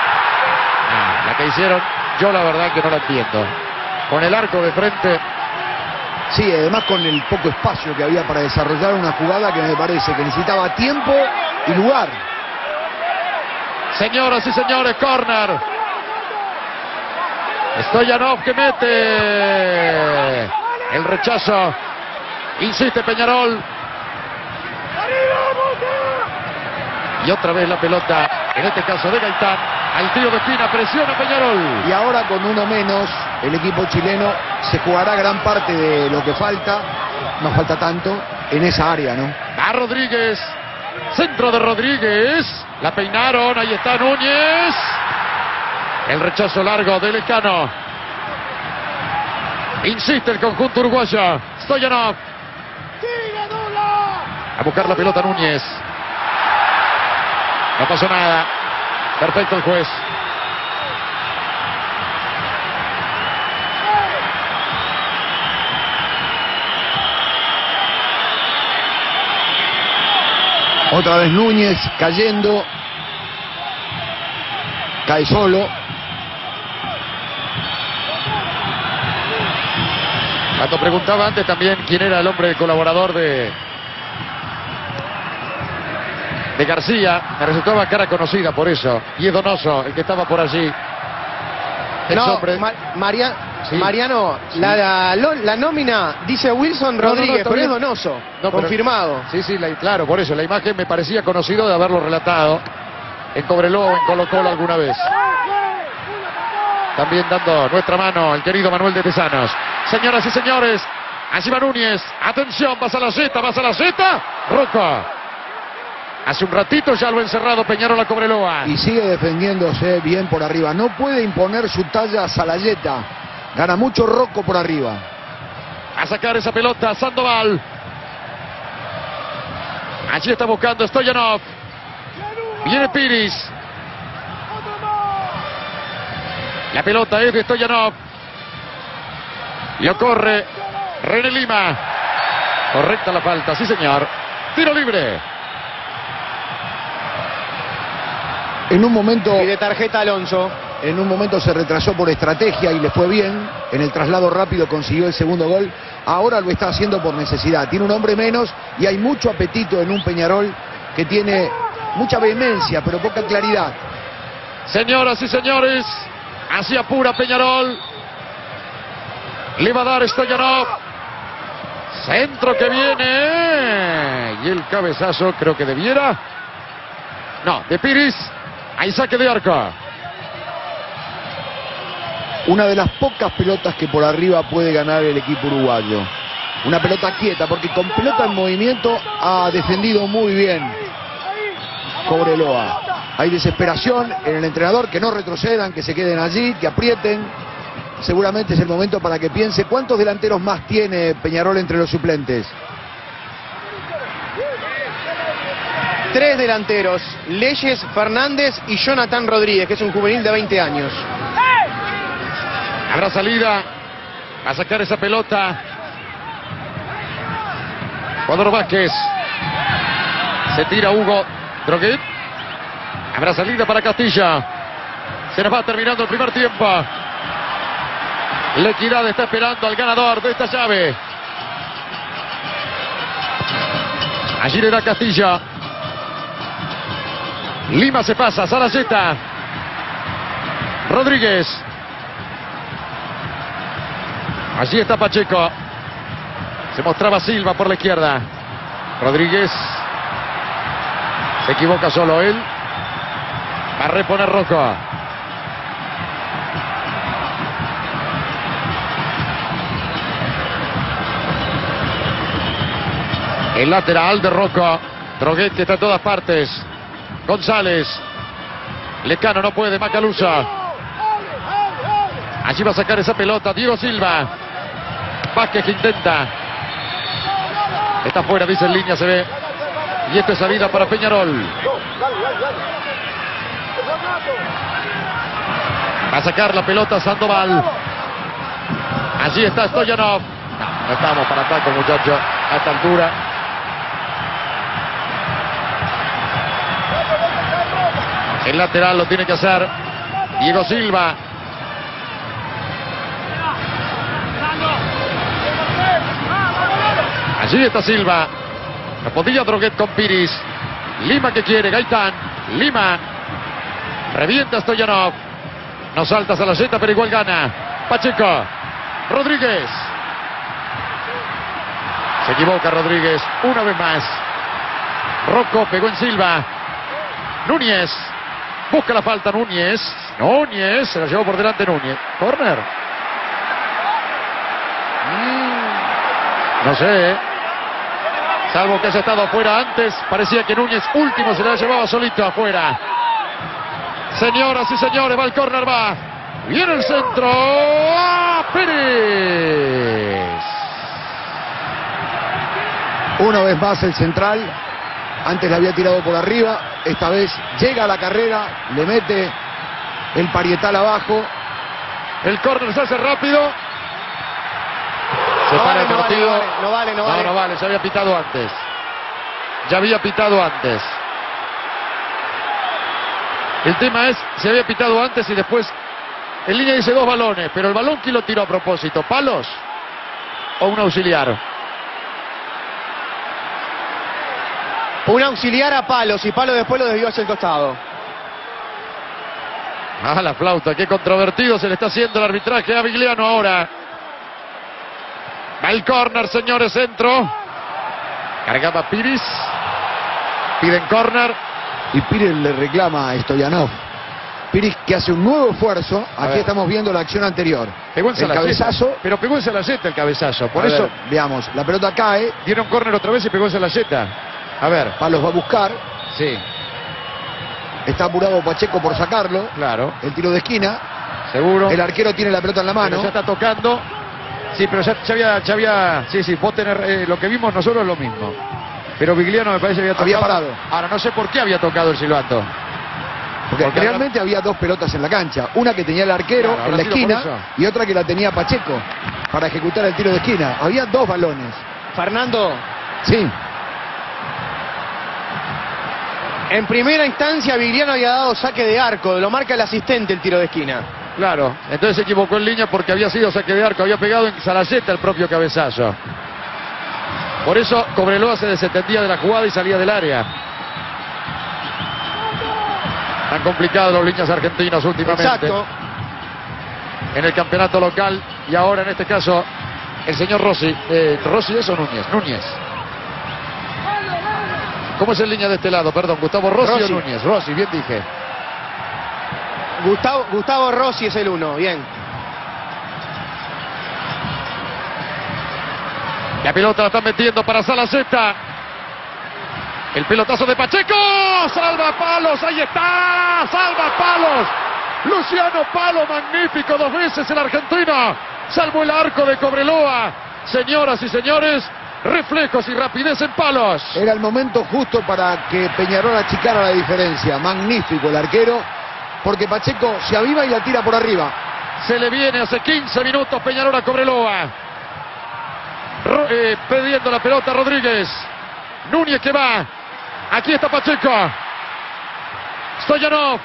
Yo la verdad que no la entiendo. Con el arco de frente. Sí, además con el poco espacio que había para desarrollar una jugada que me parece que necesitaba tiempo y lugar. Señoras y señores, córner. Stoyanov que mete. El rechazo. Insiste Peñarol. Y otra vez la pelota, en este caso de Gaitán. Al tiro de esquina, presiona Peñarol. Y ahora con uno menos, el equipo chileno se jugará gran parte de lo que falta, no falta tanto, en esa área, ¿no? Va Rodríguez. Centro de Rodríguez. La peinaron, ahí está Núñez. El rechazo largo de Lescano. Insiste el conjunto uruguayo. Stoyanov. A buscar la pelota Núñez. No pasó nada. Perfecto el juez. Otra vez Núñez cayendo. Cae solo. Cuando preguntaba antes también quién era el hombre colaborador de García, me resultaba cara conocida por eso. Y es Donoso, el que estaba por allí. No, Sí. Mariano, Sí. la nómina dice Wilson Rodríguez, está pero es bien. Donoso, No, pero- confirmado. Sí, claro, por eso. La imagen me parecía conocido de haberlo relatado en Cobreloa o en Colo-Colo alguna vez. También dando nuestra mano el querido Manuel de Tesanos. Señoras y señores, allí va Núñez. Atención, va a la Z. Rocco. Hace un ratito ya lo ha encerrado Peñarol a Cobreloa. Y sigue defendiéndose bien por arriba. No puede imponer su talla a Salayeta. Gana mucho Rocco por arriba. A sacar esa pelota Sandoval. Allí está buscando Stoyanov. Viene Piris. La pelota es de Stoyanov. Lo corre René Lima. Correcta la falta, sí señor. Tiro libre. En un momento, Y de tarjeta Alonso. se retrasó por estrategia y le fue bien. En el traslado rápido consiguió el segundo gol. Ahora lo está haciendo por necesidad. Tiene un hombre menos y hay mucho apetito en un Peñarol que tiene mucha vehemencia, pero poca claridad. Señoras y señores, así apura Peñarol. Le va a dar Stoyanov. Centro que viene. Y el cabezazo creo que debiera. No, de Piris. Hay saque de arco. Una de las pocas pelotas que por arriba puede ganar el equipo uruguayo. Una pelota quieta, porque con pelota en movimiento ha defendido muy bien Cobreloa. Hay desesperación en el entrenador, que no retrocedan, que se queden allí, que aprieten. Seguramente es el momento para que piense cuántos delanteros más tiene Peñarol entre los suplentes. 3 delanteros, Leyes, Fernández y Jonathan Rodríguez, que es un juvenil de 20 años. Habrá salida. Va a sacar esa pelota. Jugador Vázquez. Se tira Hugo Droguet. Habrá salida para Castilla. Se nos va terminando el primer tiempo. La Equidad está esperando al ganador de esta llave. Allí le da Castilla. Lima se pasa, Salayeta. Rodríguez. Allí está Pacheco. Se mostraba Silva por la izquierda. Rodríguez. Se equivoca solo él. Va a reponer Rocco. El lateral de Rocco. Droguet que está en todas partes. González. Lescano no puede. Macalusa. Allí va a sacar esa pelota Diego Silva. Vázquez que intenta. Está fuera, dice en línea, se ve. Y esta es salida para Peñarol. Va a sacar la pelota Sandoval. Allí está Stoyanov. No estamos para ataque, muchachos, a esta altura. El lateral lo tiene que hacer Diego Silva. Allí está Silva. Respondía Droguet con Piris. Lima que quiere, Gaitán. Lima. Revienta Stoyanov. No salta Salayeta, pero igual gana. Pacheco. Rodríguez. Se equivoca Rodríguez una vez más. Rocco pegó en Silva. Núñez. Busca la falta Núñez. Núñez. Se la llevó por delante Núñez. Corner. No sé. Salvo que haya estado afuera antes. Parecía que Núñez último se la llevaba solito afuera. Señoras y señores, va el córner, va. Viene el centro. ¡Ah, Pérez! Una vez más el central. Antes le había tirado por arriba. Esta vez llega a la carrera. Le mete el parietal abajo. El córner se hace rápido. Se para el partido. No vale. Ya había pitado antes. Ya había pitado antes. El tema es, se había pitado antes y después en línea dice 2 balones, pero el balón ¿quién lo tiró a propósito? ¿Palos o un auxiliar? Un auxiliar a Palos y Palos después lo desvió hacia el costado. Ah, la flauta, qué controvertido se le está haciendo el arbitraje a Vigliano ahora. Va el córner, señores, centro. Cargaba Piris. Piden córner. Y Pires le reclama a Stoyanov. Pires que hace un nuevo esfuerzo. Aquí estamos viendo la acción anterior. Pegó en el cabezazo. Pero pegó en Salayeta el cabezazo. Por A eso ver, veamos, la pelota cae. dieron córner otra vez y pegó en Salayeta. A ver. Palos va a buscar. Sí, Está apurado Pacheco por sacarlo. claro. El tiro de esquina. Seguro. El arquero tiene la pelota en la Pero mano. ya está tocando. Sí, pero ya había. Sí, vos tenés, lo que vimos nosotros es lo mismo. Pero Vigliano me parece que Había parado. Ahora no sé por qué había tocado el silbato. Porque Porque realmente había 2 pelotas en la cancha. Una que tenía el arquero Claro, en la habrá sido esquina por eso. y otra que la tenía Pacheco para ejecutar el tiro de esquina. Había 2 balones. Fernando, Sí. en primera instancia Vigliano había dado saque de arco. Lo marca el asistente el tiro de esquina. Claro, entonces se equivocó en línea porque había sido saque de arco, había pegado en Salayeta el propio cabezazo. Por eso Cobreloa se desentendía de la jugada y salía del área. Han complicado los líneas argentinos últimamente. Exacto. En el campeonato local y ahora en este caso el señor Rossi. ¿Rossi es o Núñez? Núñez. ¿Cómo es en línea de este lado? Perdón, Gustavo Rossi o Núñez. Rossi, bien dije. Gustavo Rossi es el 1, bien. La pelota la están metiendo para Salayeta. El pelotazo de Pacheco. Salva Palos, ahí está. Salva Palos. Luciano Palo, magnífico 2 veces el argentino. Salvó el arco de Cobreloa. Señoras y señores, reflejos y rapidez en Palos. Era el momento justo para que Peñarol achicara la diferencia. Magnífico el arquero, porque Pacheco se aviva y la tira por arriba. Se le viene hace 15 minutos Peñarol a Cobreloa. Pidiendo la pelota Rodríguez. Núñez que va. Aquí está Pacheco. Stoyanov.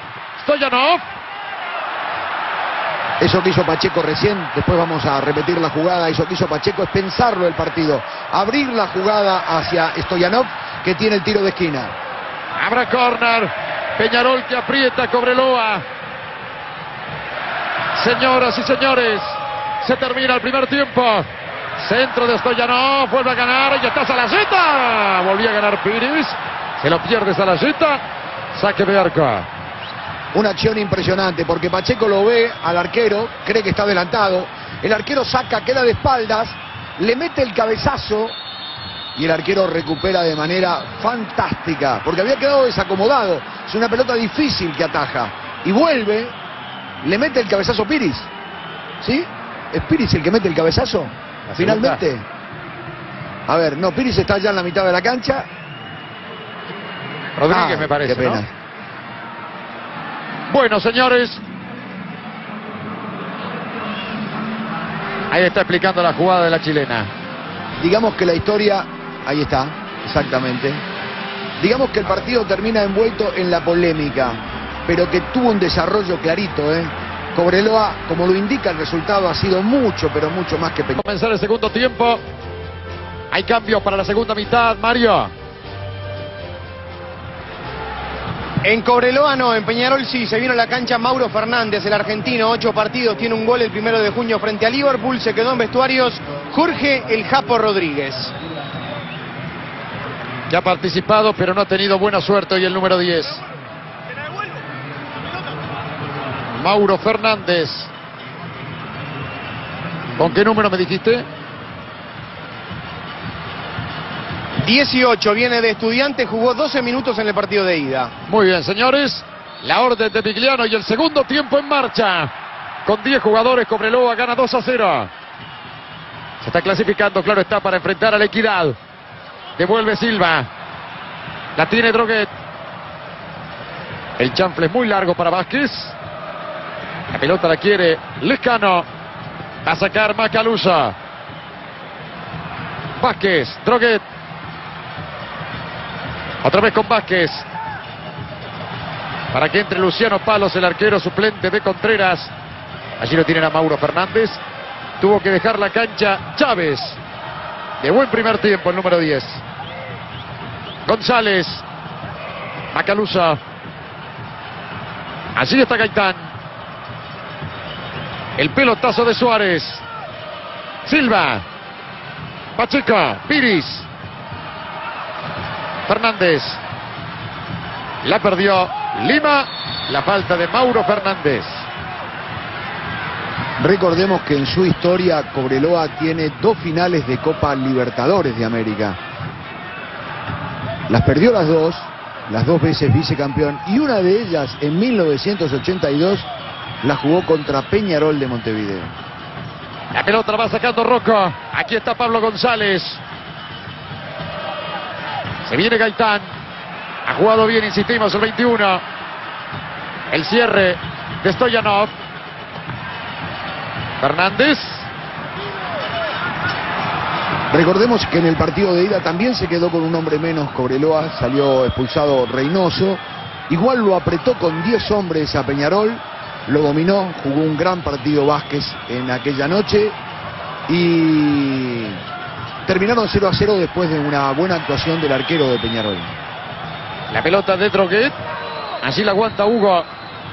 Eso que hizo Pacheco recién, después vamos a repetir la jugada. Eso que hizo Pacheco es pensarlo el partido. Abrir la jugada hacia Stoyanov, que tiene el tiro de esquina. Habrá córner. Peñarol que aprieta a Cobreloa. Señoras y señores, se termina el primer tiempo. Centro de Stoyanov, vuelve a ganar, y está Salayeta. Volvió a ganar Piris, se lo pierde Salayeta. Saque de arco. Una acción impresionante, porque Pacheco lo ve al arquero, cree que está adelantado. El arquero saca, queda de espaldas, le mete el cabezazo y el arquero recupera de manera fantástica, porque había quedado desacomodado. Es una pelota difícil que ataja. Y vuelve, le mete el cabezazo Piris. ¿Sí? ¿Es Piris el que mete el cabezazo? Finalmente. A ver, no, Piris está ya en la mitad de la cancha. Rodríguez, me parece, qué pena. ¿no? Bueno, señores. Ahí está explicando la jugada de la chilena. Digamos que la historia, ahí está, exactamente. Digamos que el partido termina envuelto en la polémica, pero que tuvo un desarrollo clarito, ¿eh? Cobreloa, como lo indica el resultado, ha sido mucho, pero mucho más que Peñarol. Comenzar el segundo tiempo. Hay cambios para la segunda mitad, Mario. En Cobreloa no, en Peñarol sí, se vino a la cancha Mauro Fernández, el argentino, 8 partidos, tiene un gol el 1 de junio frente a Liverpool, se quedó en vestuarios Jorge el Japo Rodríguez. Que ha participado, pero no ha tenido buena suerte hoy el número 10. Mauro Fernández. ¿Con qué número me dijiste? 18, viene de Estudiantes, jugó 12 minutos en el partido de ida. Muy bien, señores. La orden de Vigliano y el segundo tiempo en marcha. Con 10 jugadores, Cobreloa gana 2-0. Se está clasificando, claro está, para enfrentar a la Equidad. Devuelve Silva. La tiene Droguet. El chanfle es muy largo para Vázquez. La pelota la quiere Lescano. Va a sacar Macalusa. Vázquez, Droguet. Otra vez con Vázquez. Para que entre Luciano Palos, el arquero suplente de Contreras. Allí lo tienen a Mauro Fernández. Tuvo que dejar la cancha Chávez. De buen primer tiempo el número 10. González. Macalusa. Allí está Gaitán. El pelotazo de Suárez. Silva. Pacheco. Piris. Fernández. La perdió Lima. La falta de Mauro Fernández. Recordemos que en su historia Cobreloa tiene 2 finales de Copa Libertadores de América. Las perdió las dos veces vicecampeón, y una de ellas en 1982 la jugó contra Peñarol de Montevideo. La pelota la va sacando Rocco. Aquí está Pablo González. Se viene Gaitán. Ha jugado bien, insistimos, el 21. El cierre de Stoyanov. Fernández. Recordemos que en el partido de ida también se quedó con un hombre menos Cobreloa, salió expulsado Reynoso. Igual lo apretó con 10 hombres a Peñarol, lo dominó, jugó un gran partido Vázquez en aquella noche y terminaron 0-0 después de una buena actuación del arquero de Peñarol. La pelota de Droguet. Allí la aguanta Hugo.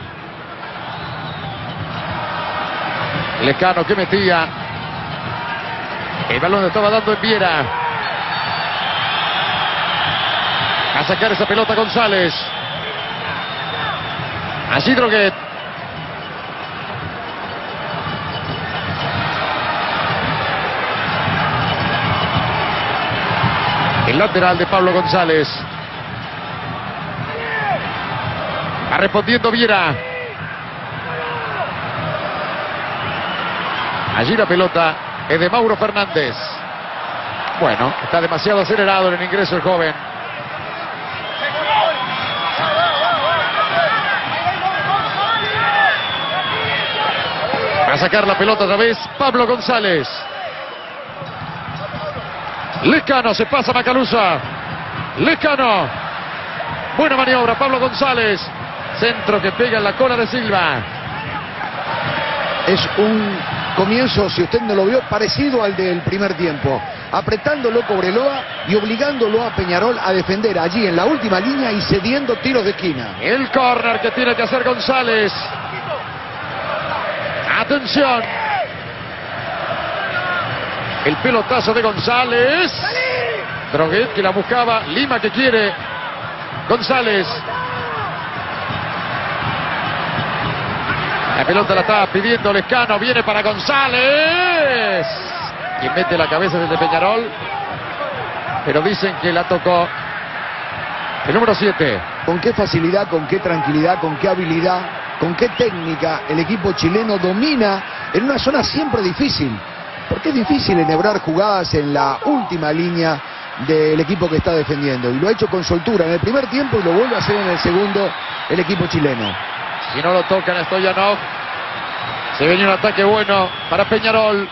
Lescano que metía. El balón le estaba dando en Viera. A sacar esa pelota González. Allí Droguet. El lateral de Pablo González. Va respondiendo Viera. Allí la pelota es de Mauro Fernández. Bueno, está demasiado acelerado en el ingreso el joven. Va a sacar la pelota otra vez Pablo González. Lescano, se pasa Macalusa. Lescano. Buena maniobra, Pablo González. Centro que pega en la cola de Silva. Es un comienzo, si usted no lo vio, parecido al del primer tiempo. Apretándolo Cobreloa y obligándolo a Peñarol a defender allí en la última línea y cediendo tiros de esquina. El córner que tiene que hacer González. Atención. El pelotazo de González. Droguet que la buscaba. Lima que quiere. González. La pelota la estaba pidiendo Lescano. Viene para González. Y mete la cabeza desde Peñarol. Pero dicen que la tocó el número 7. Con qué facilidad, con qué tranquilidad, con qué habilidad, con qué técnica el equipo chileno domina en una zona siempre difícil. Porque es difícil enhebrar jugadas en la última línea del equipo que está defendiendo. Y lo ha hecho con soltura en el primer tiempo y lo vuelve a hacer en el segundo el equipo chileno. Si no lo tocan a Stoyanov, se viene un ataque bueno para Peñarol.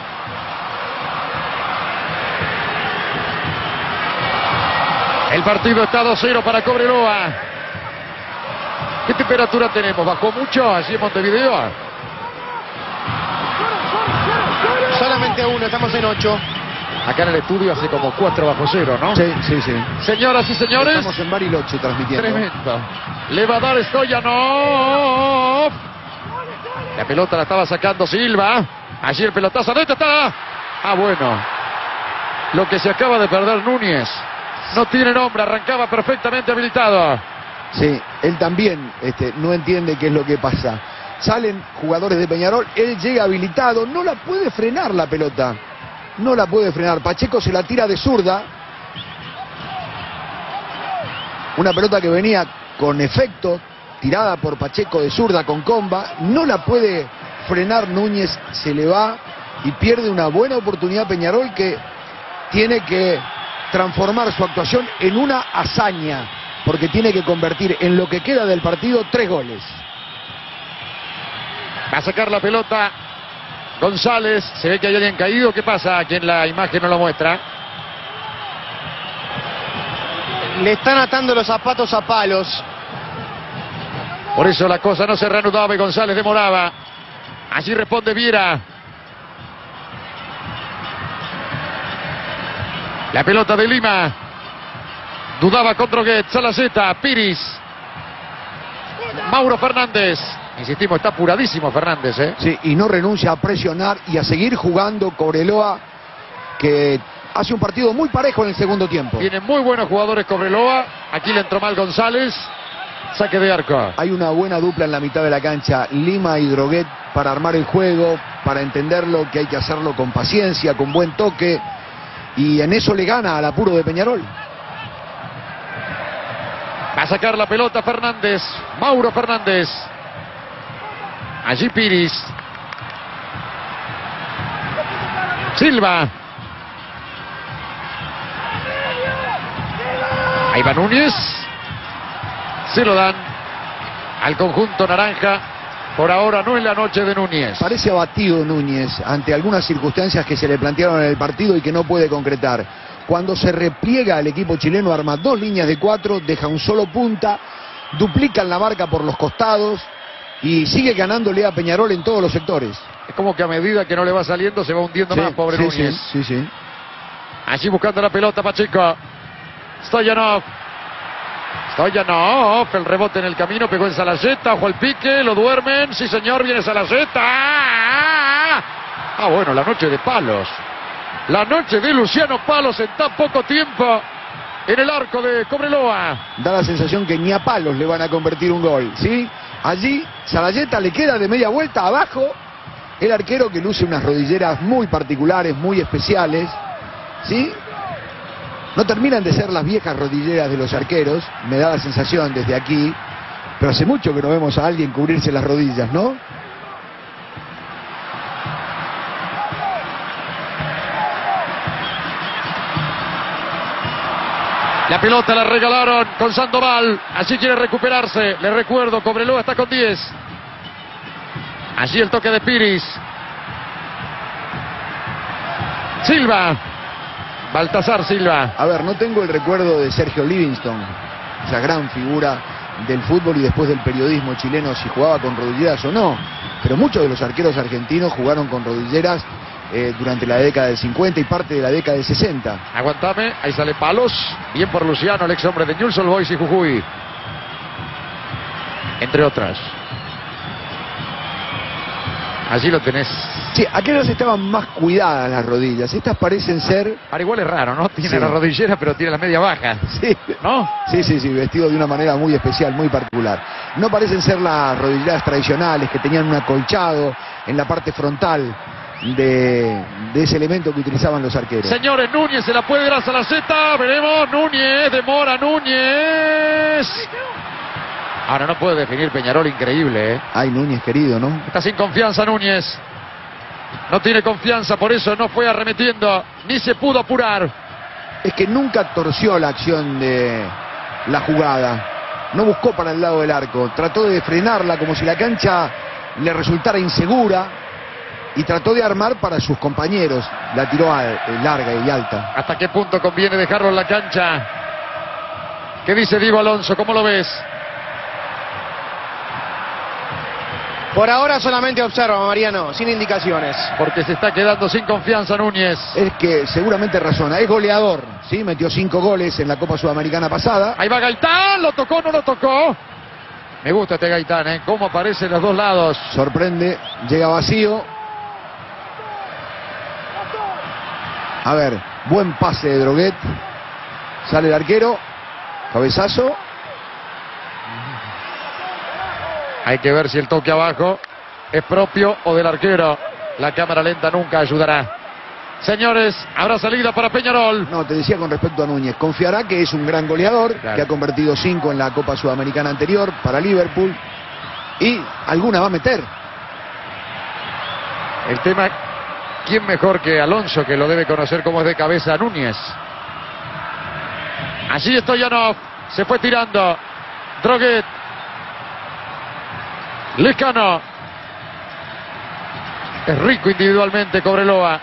El partido está 2-0 para Cobreloa. ¿Qué temperatura tenemos? ¿Bajó mucho allí en Montevideo? Solamente 1, estamos en 8. Acá en el estudio hace como 4 bajo cero, ¿no? Sí, sí, sí. Señoras y señores. Estamos en Bariloche transmitiendo. Tremendo. Le va a dar Stoyanov. La pelota la estaba sacando Silva. Allí el pelotazo. ¿Dónde está? Bueno. Lo que se acaba de perder Núñez. No tiene nombre. Arrancaba perfectamente habilitado. Sí, él también no entiende qué es lo que pasa. Salen jugadores de Peñarol. Él llega habilitado. No la puede frenar la pelota. No la puede frenar. Pacheco se la tira de zurda. Una pelota que venía con efecto, tirada por Pacheco de zurda con comba. No la puede frenar Núñez. Se le va y pierde una buena oportunidad Peñarol, que tiene que transformar su actuación en una hazaña, porque tiene que convertir en lo que queda del partido 3 goles. Va a sacar la pelota González. Se ve que hay alguien caído. ¿Qué pasa? Aquí en la imagen no lo muestra. Le están atando los zapatos a palos. Por eso la cosa no se reanudaba y González demoraba. Allí responde Viera. La pelota de Lima. Dudaba con Droguet. Salaceta. Piris. Mauro Fernández. Insistimos, está apuradísimo Fernández, ¿eh? Sí, y no renuncia a presionar y a seguir jugando Cobreloa, que hace un partido muy parejo en el segundo tiempo. Tiene muy buenos jugadores Cobreloa. Aquí le entró mal González. Saque de arco. Hay una buena dupla en la mitad de la cancha, Lima y Droguet, para armar el juego, para entenderlo, que hay que hacerlo con paciencia, con buen toque, y en eso le gana al apuro de Peñarol. Va a sacar la pelota Fernández. Mauro Fernández. Allí Piris. Silva. Ahí va Núñez. Se lo dan al conjunto naranja. Por ahora no es la noche de Núñez. Parece abatido Núñez ante algunas circunstancias que se le plantearon en el partido y que no puede concretar. Cuando se repliega el equipo chileno, arma 2 líneas de 4, deja un solo punta, duplican la marca por los costados y sigue ganándole a Peñarol en todos los sectores. Es como que a medida que no le va saliendo se va hundiendo más, pobre Núñez. Sí. Allí buscando la pelota Pacheco. Stoyanov. El rebote en el camino, pegó en Salaceta, ojo al pique, lo duermen. Sí señor, viene Salaceta. Bueno, la noche de Palos. La noche de Luciano Palos en tan poco tiempo en el arco de Cobreloa. Da la sensación que ni a palos le van a convertir un gol, ¿sí? Allí Salaceta le queda de media vuelta abajo. El arquero, que luce unas rodilleras muy particulares, muy especiales, ¿sí? No terminan de ser las viejas rodilleras de los arqueros, me da la sensación desde aquí, pero hace mucho que no vemos a alguien cubrirse las rodillas, ¿no? La pelota la regalaron con Sandoval. Allí quiere recuperarse. Le recuerdo, Cobreloa está con 10. Allí el toque de Piris. Silva. Baltasar Silva. A ver, no tengo el recuerdo de Sergio Livingston, esa gran figura del fútbol y después del periodismo chileno, si jugaba con rodilleras o no. Pero muchos de los arqueros argentinos jugaron con rodilleras durante la década del 50 y parte de la década del 60. Aguantame, ahí sale Palos. Bien por Luciano, el ex hombre de Newell's Old Boys y Jujuy. Entre otras. Allí lo tenés. Sí, aquellas estaban más cuidadas las rodillas. Estas parecen ser... Ahora igual es raro, ¿no? Tiene la rodillera, pero tiene la media baja. Sí, ¿no? Sí, vestido de una manera muy especial, muy particular. No parecen ser las rodilleras tradicionales que tenían un acolchado en la parte frontal de ese elemento que utilizaban los arqueros. Señores, Núñez se la puede dar a Salaceta. Veremos, Núñez, demora Núñez. Ahora no puede definir Peñarol, increíble, ¿eh? Ay, Núñez querido, ¿no? Está sin confianza Núñez. No tiene confianza, por eso no fue arremetiendo, ni se pudo apurar. es que nunca torció la acción de la jugada. No buscó para el lado del arco. Trató de frenarla como si la cancha le resultara insegura y trató de armar para sus compañeros. La tiró larga y alta. ¿Hasta qué punto conviene dejarlo en la cancha? ¿Qué dice Diego Alonso? ¿Cómo lo ves? Por ahora solamente observa, Mariano, sin indicaciones. Porque se está quedando sin confianza Núñez. Es que seguramente razona. Es goleador, ¿sí? Metió 5 goles en la Copa Sudamericana pasada. Ahí va Gaitán, ¿lo tocó o no lo tocó? Me gusta este Gaitán, ¿eh? Cómo aparece en los dos lados. Sorprende, llega vacío. A ver, buen pase de Droguet. Sale el arquero. Cabezazo. Hay que ver si el toque abajo es propio o del arquero. La cámara lenta nunca ayudará. Señores, habrá salida para Peñarol. No, te decía con respecto a Núñez. Confiará que es un gran goleador, Claro. que ha convertido 5 en la Copa Sudamericana anterior para Liverpool. Y alguna va a meter. El tema, ¿quién mejor que Alonso, que lo debe conocer como es de cabeza a Núñez? Allí Stoyanov, se fue tirando. Droguet. Lescano. Es rico individualmente Cobreloa.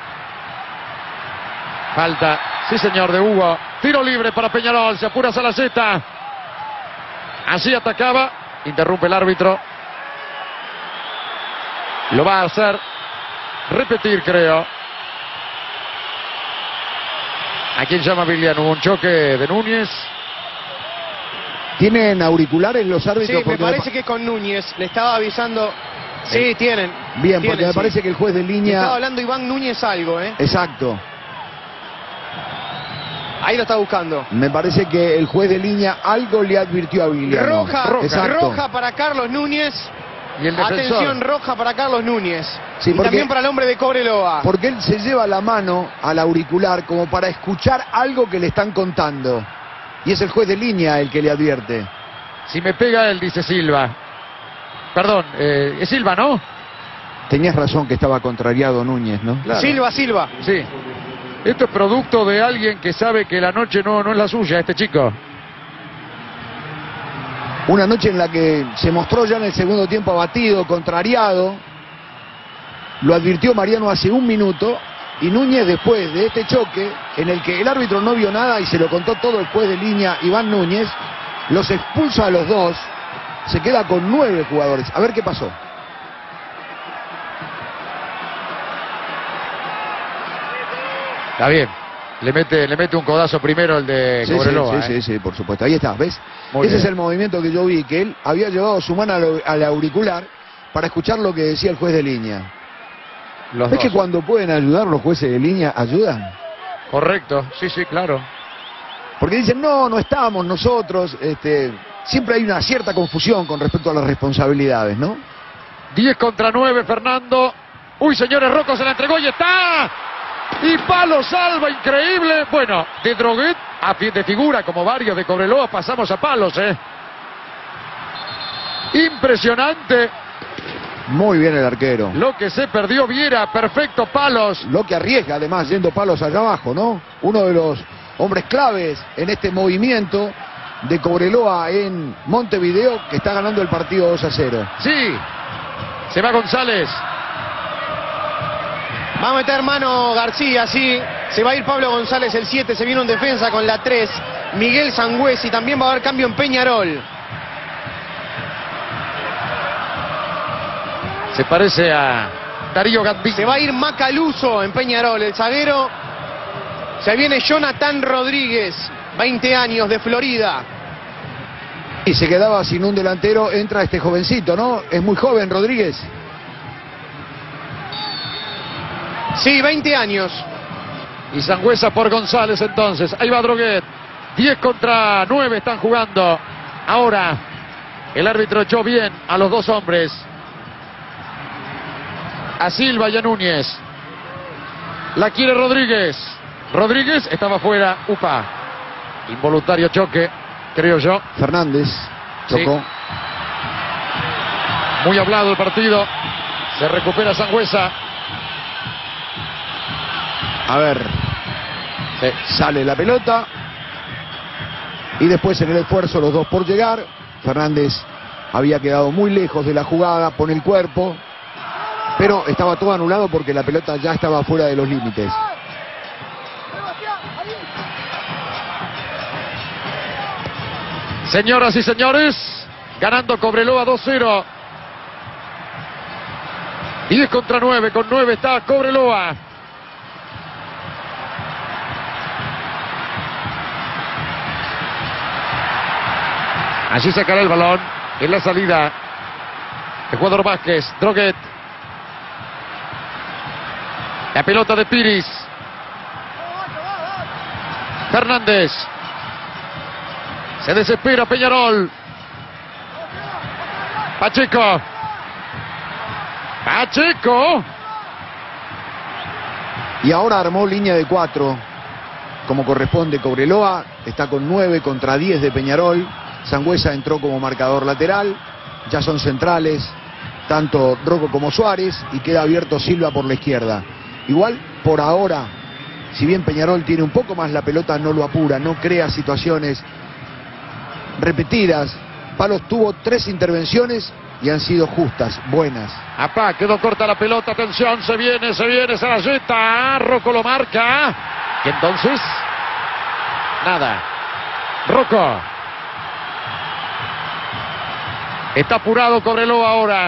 Falta, sí señor, de Hugo. Tiro libre para Peñarol, se apura Salaceta. Así atacaba, interrumpe el árbitro. Lo va a hacer repetir, creo. ¿A quién llama Vigliano? Hubo un choque de Núñez. ¿Tienen auriculares los árbitros? Sí, me parece que con Núñez le estaba avisando. Sí, tienen. Bien, porque Tienen, me parece que el juez de Le línea... estaba hablando Iván Núñez algo, ¿eh? Exacto. Ahí lo está buscando. Me parece que el juez de línea algo le advirtió a Vigliano. Exacto. Roja para Carlos Núñez. Y el defensor. Atención, roja para Carlos Núñez. Sí, y porque- también para el hombre de Cobreloa. Porque él se lleva la mano al auricular como para escuchar algo que le están contando. Y es el juez de línea el que le advierte. Si me pega él, dice Silva. Perdón, es Silva, ¿no? Tenías razón que estaba contrariado Núñez, ¿no? Silva. Sí. Esto es producto de alguien que sabe que la noche no es la suya, este chico. Una noche en la que se mostró ya en el segundo tiempo abatido, contrariado. Lo advirtió Mariano hace un minuto. Y Núñez, después de este choque, en el que el árbitro no vio nada y se lo contó todo el juez de línea, Iván Núñez, los expulsa a los dos. Se queda con 9 jugadores. A ver qué pasó. Está bien. Le mete un codazo primero el de Sí, Cobreloa. sí, por supuesto. Ahí está, ¿ves? Muy Ese bien. es el movimiento que yo vi, que él había llevado su mano al auricular para escuchar lo que decía el juez de línea. Los ¿Ves dos. que cuando pueden ayudar los jueces de línea, ayudan? Correcto, sí, claro. Porque dicen, no estamos nosotros. Siempre hay una cierta confusión con respecto a las responsabilidades, ¿no? 10 contra 9, Fernando. Uy, señores, Rocco se la entregó y está. Y Palo salva, increíble. Bueno, de Droguet a pie de figura, como varios de Cobreloa, pasamos a Palos, Impresionante Muy bien el arquero. lo que se perdió Viera. Perfecto, Palos. Lo que arriesga, además, yendo palos allá abajo, ¿no? Uno de los hombres claves en este movimiento de Cobreloa en Montevideo, que está ganando el partido 2-0. Sí. Se va González. Va a meter mano García, sí. Se va a ir Pablo González, el 7. Se viene un defensa con la 3. Miguel Sangüesi. También va a haber cambio en Peñarol. Se parece a Darío Gambini. Se va a ir Macaluso en Peñarol, el zaguero. Se viene Jonathan Rodríguez, 20 años, de Florida. Y se quedaba sin un delantero, entra este jovencito, ¿no? Es muy joven, Rodríguez. Sí, 20 años. Y Sangüesa por González entonces. Ahí va Droguet. 10 contra 9 están jugando. Ahora el árbitro echó bien a los dos hombres. A Silva y a Núñez. La quiere Rodríguez. Rodríguez estaba fuera. Upa. Involuntario choque, creo yo. Fernández chocó. Sí. Muy hablado el partido. Se recupera Sangüesa. A ver, Sí. Sale la pelota. Y después en el esfuerzo los dos por llegar. Fernández había quedado muy lejos de la jugada, pone el cuerpo. Pero estaba todo anulado porque la pelota ya estaba fuera de los límites. Señoras y señores, ganando Cobreloa 2-0. 10 contra 9, con 9 está Cobreloa. Allí sacará el balón en la salida el jugador Vázquez, Droguet. La pelota de Piris. Fernández. Se desespera Peñarol. Pacheco. Pacheco. Y ahora armó línea de 4. Como corresponde Cobreloa. Está con 9 contra 10 de Peñarol. Sangüesa entró como marcador lateral. Ya son centrales. Tanto Rocco como Suárez. Y queda abierto Silva por la izquierda. Igual por ahora, si bien Peñarol tiene un poco más la pelota, no lo apura, no crea situaciones repetidas. Palos tuvo 3 intervenciones y han sido justas, buenas. Apá, quedó corta la pelota, atención, se viene Sarayeta, Rocco lo marca. Y entonces, nada. Rocco. Está apurado Cobreloa ahora.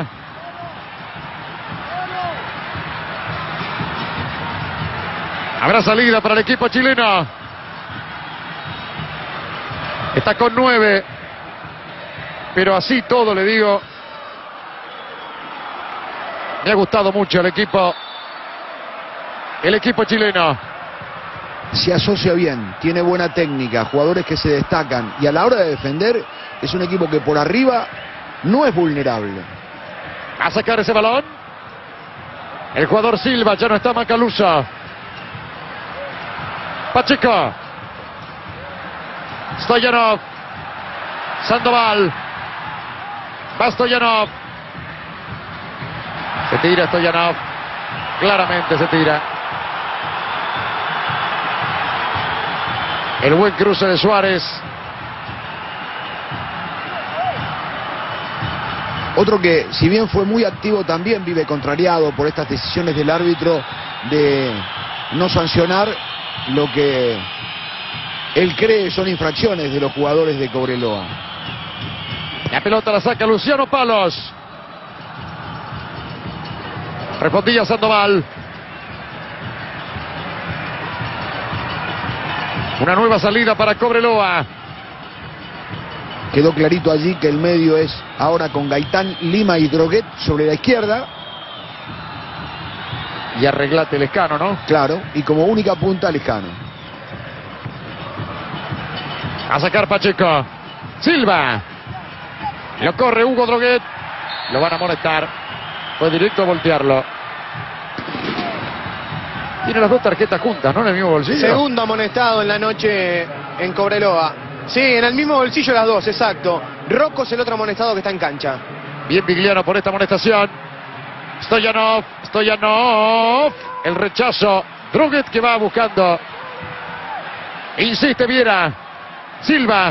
Habrá salida para el equipo chileno. Está con 9. Pero así todo le digo. Me ha gustado mucho el equipo chileno. Se asocia bien, tiene buena técnica, jugadores que se destacan. Y a la hora de defender, es un equipo que por arriba no es vulnerable. A sacar ese balón. El jugador Silva, ya no está Macaluso. Pacheco. Stoyanov. Sandoval. Va Stoyanov. Se tira Stoyanov. Claramente se tira. El buen cruce de Suárez. Otro que, si bien fue muy activo, también vive contrariado por estas decisiones del árbitro de no sancionar lo que él cree son infracciones de los jugadores de Cobreloa. La pelota la saca Luciano Palos. Respondía Sandoval. Una nueva salida para Cobreloa. Quedó clarito allí que el medio es ahora con Gaitán, Lima y Droguet sobre la izquierda. Y arreglate Lescano, ¿no? Claro, y como única punta Lescano. A sacar Pacheco. Silva. Lo corre Hugo Droguet. Lo van a molestar. Fue directo a voltearlo. Tiene las dos tarjetas juntas, ¿no? En el mismo bolsillo. Segundo amonestado en la noche en Cobreloa. Sí, en el mismo bolsillo las dos, exacto. Rocco es el otro amonestado que está en cancha. Bien Vigliano por esta amonestación. Stoyanov. El rechazo. Droguet que va buscando. Insiste Viera. Silva.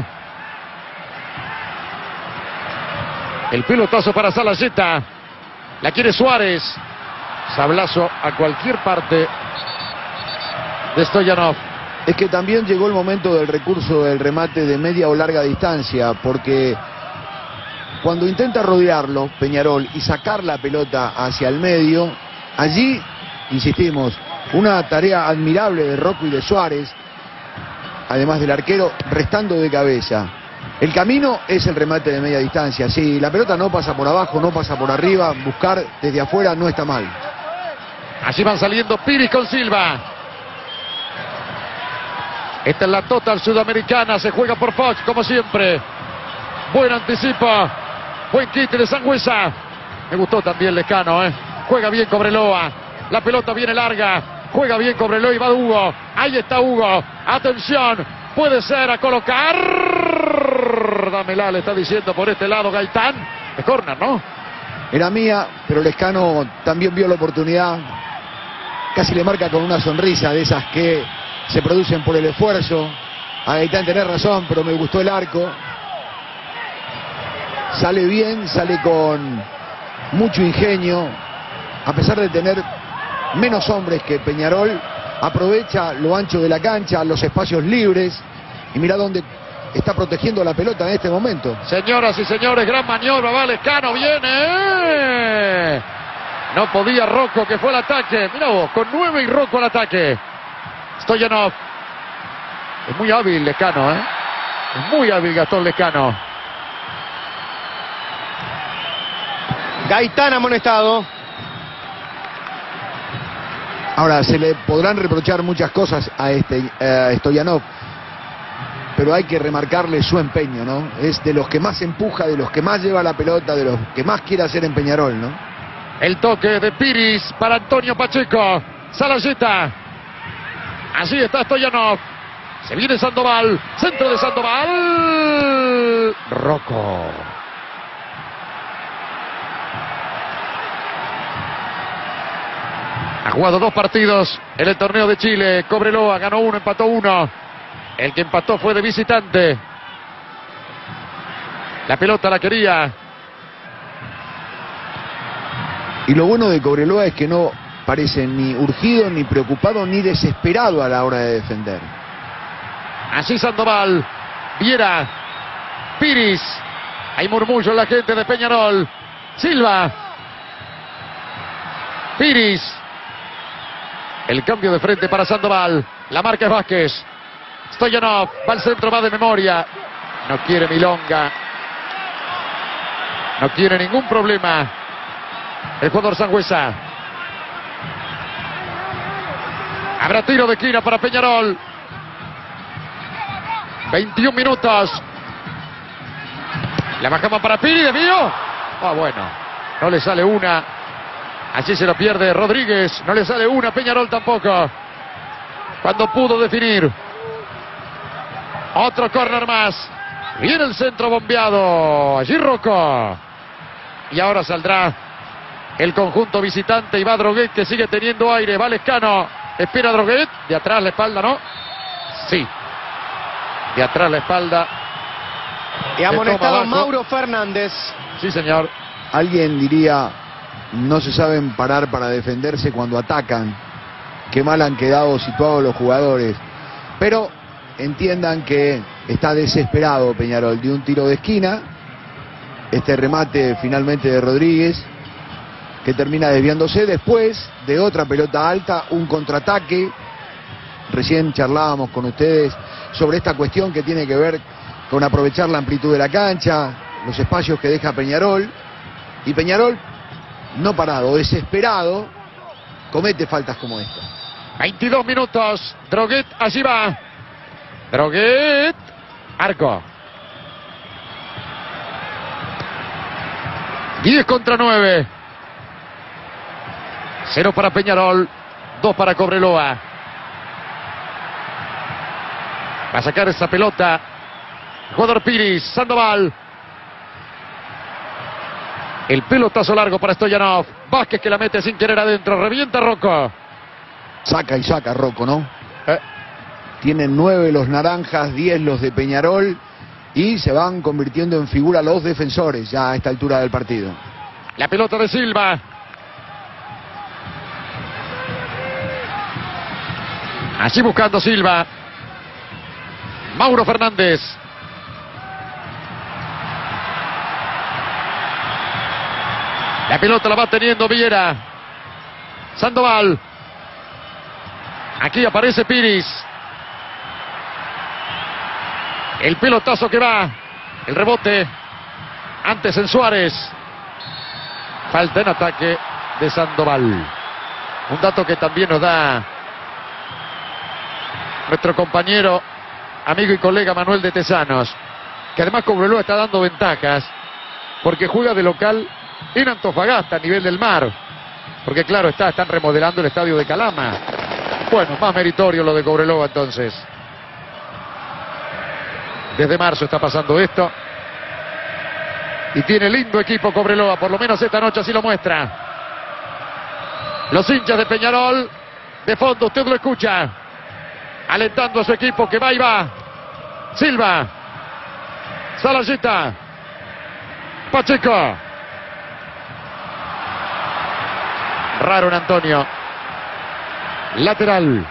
El pelotazo para Salayeta. La quiere Suárez. Sablazo a cualquier parte de Stoyanov. Es que también llegó el momento del recurso del remate de media o larga distancia, porque cuando intenta rodearlo Peñarol y sacar la pelota hacia el medio, allí, insistimos, una tarea admirable de Rocco y de Suárez, además del arquero, restando de cabeza. El camino es el remate de media distancia. Si la pelota no pasa por abajo, no pasa por arriba, buscar desde afuera no está mal. Allí van saliendo Piris con Silva. Esta es la total sudamericana. Se juega por Fox, como siempre. Buen anticipo. Buen quite de Sangüesa. Me gustó también Lescano, ¿eh? Juega bien Cobreloa. La pelota viene larga. Juega bien Cobreloa y va Hugo. Ahí está Hugo. Atención. Puede ser a colocar. Dámela, le está diciendo por este lado Gaitán. Es córner, ¿no? Era mía, pero Lescano también vio la oportunidad. Casi le marca con una sonrisa de esas que se producen por el esfuerzo. A Gaitán tenés razón, pero me gustó el arco. Sale bien, sale con mucho ingenio. A pesar de tener menos hombres que Peñarol, aprovecha lo ancho de la cancha, los espacios libres. Y mira dónde está protegiendo la pelota en este momento. Señoras y señores, gran maniobra, va Lescano, viene. No podía Rocco, que fue al ataque. Mirá vos, con 9 y Rocco al ataque. Stoyanov. Es muy hábil Lescano, ¿eh? Es muy hábil Gastón Lescano. Gaitán amonestado. Ahora, se le podrán reprochar muchas cosas a Stoyanov, pero hay que remarcarle su empeño, ¿no? Es de los que más empuja, de los que más lleva la pelota, de los que más quiere hacer en Peñarol, ¿no? El toque de Piris para Antonio Pacheco. Salayeta. Así está Stoyanov. Se viene Sandoval. Centro de Sandoval. Rocco. Ha jugado 2 partidos en el torneo de Chile. Cobreloa ganó 1, empató 1. El que empató fue de visitante. La pelota la quería. Y lo bueno de Cobreloa es que no parece ni urgido, ni preocupado, ni desesperado a la hora de defender. Así Sandoval. Viera. Piris. Hay murmullo en la gente de Peñarol. Silva. Piris. El cambio de frente para Sandoval. La marca es Vázquez. Stoyanov. Va al centro, va de memoria. No quiere milonga. No quiere ningún problema el jugador Sangüesa. Habrá tiro de esquina para Peñarol. 21 minutos. La bajamos para Piri, desvío. Bueno, no le sale una. Así se lo pierde Rodríguez. No le sale una, Peñarol tampoco. Cuando pudo definir. Otro córner más. Viene el centro bombeado. Allí Rocco. Y ahora saldrá el conjunto visitante. Y va Droguet, que sigue teniendo aire. Va Lescano. Espera Droguet. De atrás la espalda, ¿no? Sí. De atrás la espalda. Y amonestado Mauro Fernández. Sí, señor. Alguien diría, no se saben parar para defenderse cuando atacan. Qué mal han quedado situados los jugadores. Pero entiendan que está desesperado Peñarol de un tiro de esquina. Este remate finalmente de Rodríguez, que termina desviándose después de otra pelota alta, un contraataque. Recién charlábamos con ustedes sobre esta cuestión que tiene que ver con aprovechar la amplitud de la cancha, los espacios que deja Peñarol. Y Peñarol, no parado, desesperado, comete faltas como esta. 22 minutos. Droguet, allí va. Droguet. Arco. 10 contra 9. 0 para Peñarol. 2 para Cobreloa. Va a sacar esa pelota el jugador Piris. Sandoval. El pelotazo largo para Stoyanov. Vázquez, que la mete sin querer adentro. Revienta Rocco. Saca y saca Rocco, ¿no? Tienen 9 los naranjas, 10 los de Peñarol. Y se van convirtiendo en figura los defensores ya a esta altura del partido. La pelota de Silva. Allí buscando Silva. Mauro Fernández. La pelota la va teniendo Viera. Sandoval. Aquí aparece Piris. El pelotazo que va. El rebote. Antes en Suárez. Falta en ataque de Sandoval. Un dato que también nos da nuestro compañero, amigo y colega Manuel de Tesanos, que además Cobreloa está dando ventajas porque juega de local en Antofagasta, a nivel del mar. Porque claro, están remodelando el estadio de Calama. Bueno, más meritorio lo de Cobreloa entonces. Desde marzo está pasando esto. Y tiene lindo equipo Cobreloa, por lo menos esta noche así lo muestra. Los hinchas de Peñarol, de fondo, usted lo escucha. alentando a su equipo que va y va. Silva. Salayeta. Pacheco. Raro en Antonio. Lateral.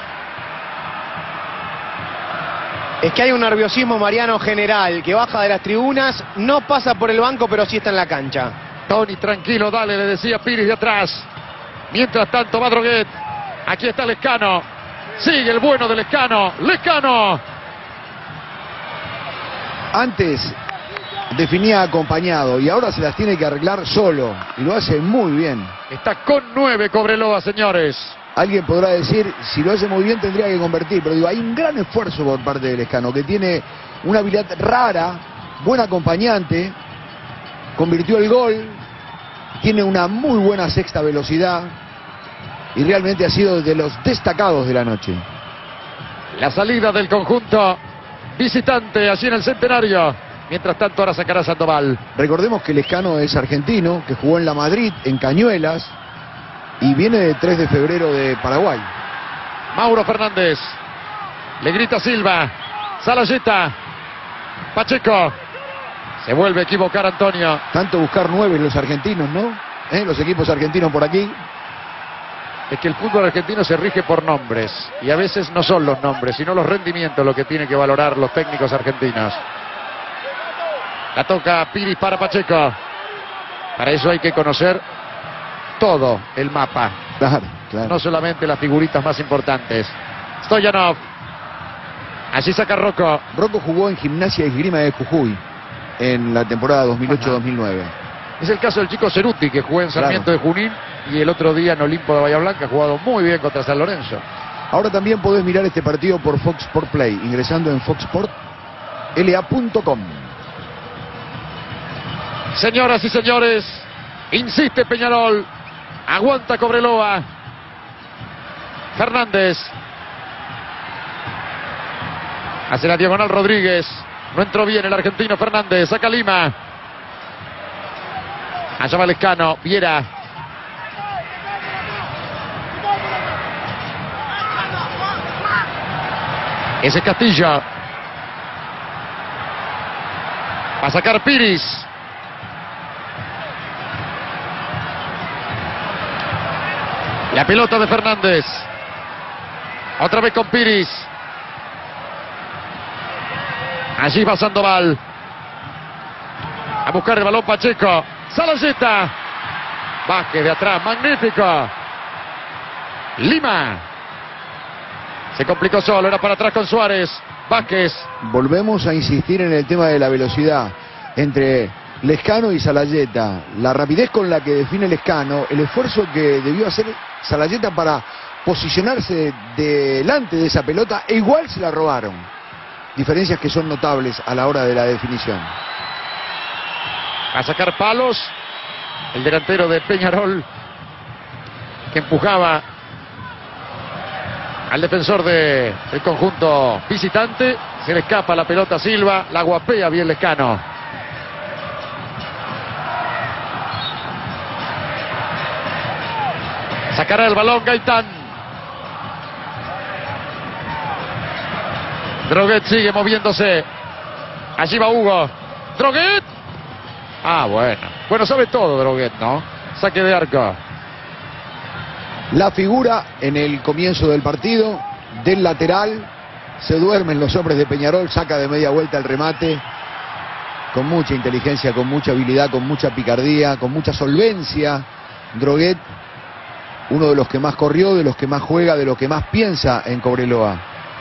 Es que hay un nerviosismo, Mariano, general, que baja de las tribunas, no pasa por el banco, pero sí está en la cancha. Tony, tranquilo, dale, le decía Piris de atrás. Mientras tanto va Droguet. Aquí está Lescano. Sigue el bueno de Lescano. Lescano. Antes definía acompañado y ahora se las tiene que arreglar solo. Y lo hace muy bien. Está con 9 Cobreloa, señores. Alguien podrá decir, si lo hace muy bien tendría que convertir. Pero digo, hay un gran esfuerzo por parte de Lescano, que tiene una habilidad rara, buen acompañante. Convirtió el gol. Tiene una muy buena sexta velocidad. Y realmente ha sido de los destacados de la noche. La salida del conjunto visitante allí en el Centenario. Mientras tanto ahora sacará Sandoval. Recordemos que Lescano es argentino, que jugó en la Madrid, en Cañuelas, y viene de 3 de febrero de Paraguay. Mauro Fernández. Le grita Silva. Salayeta. Pacheco. Se vuelve a equivocar Antonio. Tanto buscar 9 los argentinos, ¿no? Los equipos argentinos por aquí. Es que el fútbol argentino se rige por nombres. Y a veces no son los nombres, sino los rendimientos lo que tienen que valorar los técnicos argentinos. La toca Piris para Pacheco. Para eso hay que conocer todo el mapa. Claro, claro. No solamente las figuritas más importantes. Stoyanov. Allí saca Rocco. Rocco jugó en Gimnasia y Esgrima de Jujuy en la temporada 2008-2009. Es el caso del chico Ceruti, que jugó en Sarmiento de Junín y el otro día en Olimpo de Bahía Blanca ha jugado muy bien contra San Lorenzo. Ahora también podés mirar este partido por Fox Sport Play, ingresando en foxsportla.com. Señoras y señores, insiste Peñarol, aguanta Cobreloa. Fernández. Hace la diagonal Rodríguez. No entró bien el argentino Fernández. Saca Lima. Allá va Lescano. Viera. Ese es Castillo. Va a sacar Piris. La pelota de Fernández. Otra vez con Piris. Allí va Sandoval. A buscar el balón Pacheco. Salayeta. Vázquez de atrás. Magnífico. Lima. Se complicó solo. Era para atrás con Suárez. Vázquez. Volvemos a insistir en el tema de la velocidad entre Lescano y Salayeta. La rapidez con la que define Lescano. El esfuerzo que debió hacer Salayeta para posicionarse delante de esa pelota. E igual se la robaron. Diferencias que son notables a la hora de la definición. A sacar palos. El delantero de Peñarol, que empujaba al defensor del conjunto visitante. Se le escapa la pelota a Silva. La guapea bien Lescano. Sacará el balón Gaitán. Droguet sigue moviéndose. Allí va Hugo. Droguet. Ah, bueno. Bueno, sabe todo Droguet, ¿no? Saque de arco. La figura en el comienzo del partido del lateral. Se duermen los hombres de Peñarol. Saca de media vuelta el remate. Con mucha inteligencia, con mucha habilidad, con mucha picardía, con mucha solvencia. Droguet, uno de los que más corrió, de los que más juega, de los que más piensa en Cobreloa.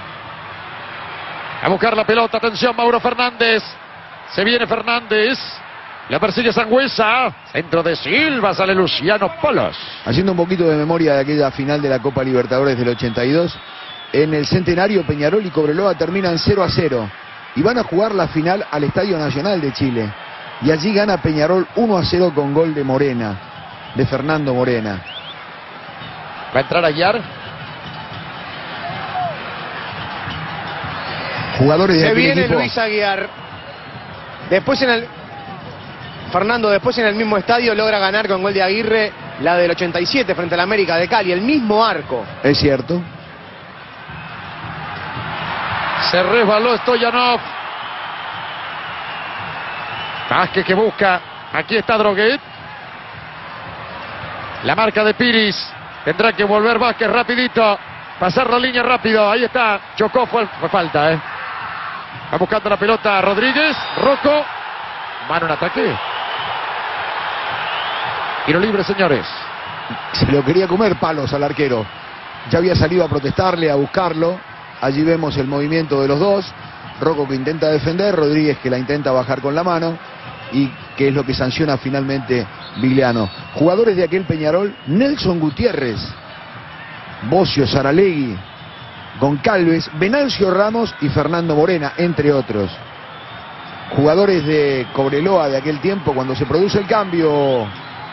A buscar la pelota, atención Mauro Fernández. Se viene Fernández. La persigue Sangüesa. Centro de Silva, sale Luciano Polos. Haciendo un poquito de memoria de aquella final de la Copa Libertadores del 82. En el Centenario, Peñarol y Cobreloa terminan 0-0. Y van a jugar la final al Estadio Nacional de Chile. Y allí gana Peñarol 1-0 con gol de Morena. De Fernando Morena. Va a entrar Aguiar. Jugadores de Se aquel viene equipo. Luis Aguiar. Después Fernando, después en el mismo estadio logra ganar con gol de Aguirre la del 87 frente al América de Cali, el mismo arco. Es cierto. Se resbaló Stoyanov. Vázquez que busca. Aquí está Droguet. La marca de Piris. Tendrá que volver Vázquez rapidito. Pasar la línea rápido. Ahí está. Chocó. Fue falta, Va buscando la pelota Rodríguez. Rocco. Mano en ataque. Tiro libre, señores. Se lo quería comer Palos al arquero. Ya había salido a protestarle, a buscarlo. Allí vemos el movimiento de los dos. Rocco que intenta defender, Rodríguez que la intenta bajar con la mano. Y que es lo que sanciona finalmente Vigliano. Jugadores de aquel Peñarol: Nelson Gutiérrez, Bocio, Saralegui, Goncalves, Venancio Ramos y Fernando Morena, entre otros. Jugadores de Cobreloa de aquel tiempo, cuando se produce el cambio.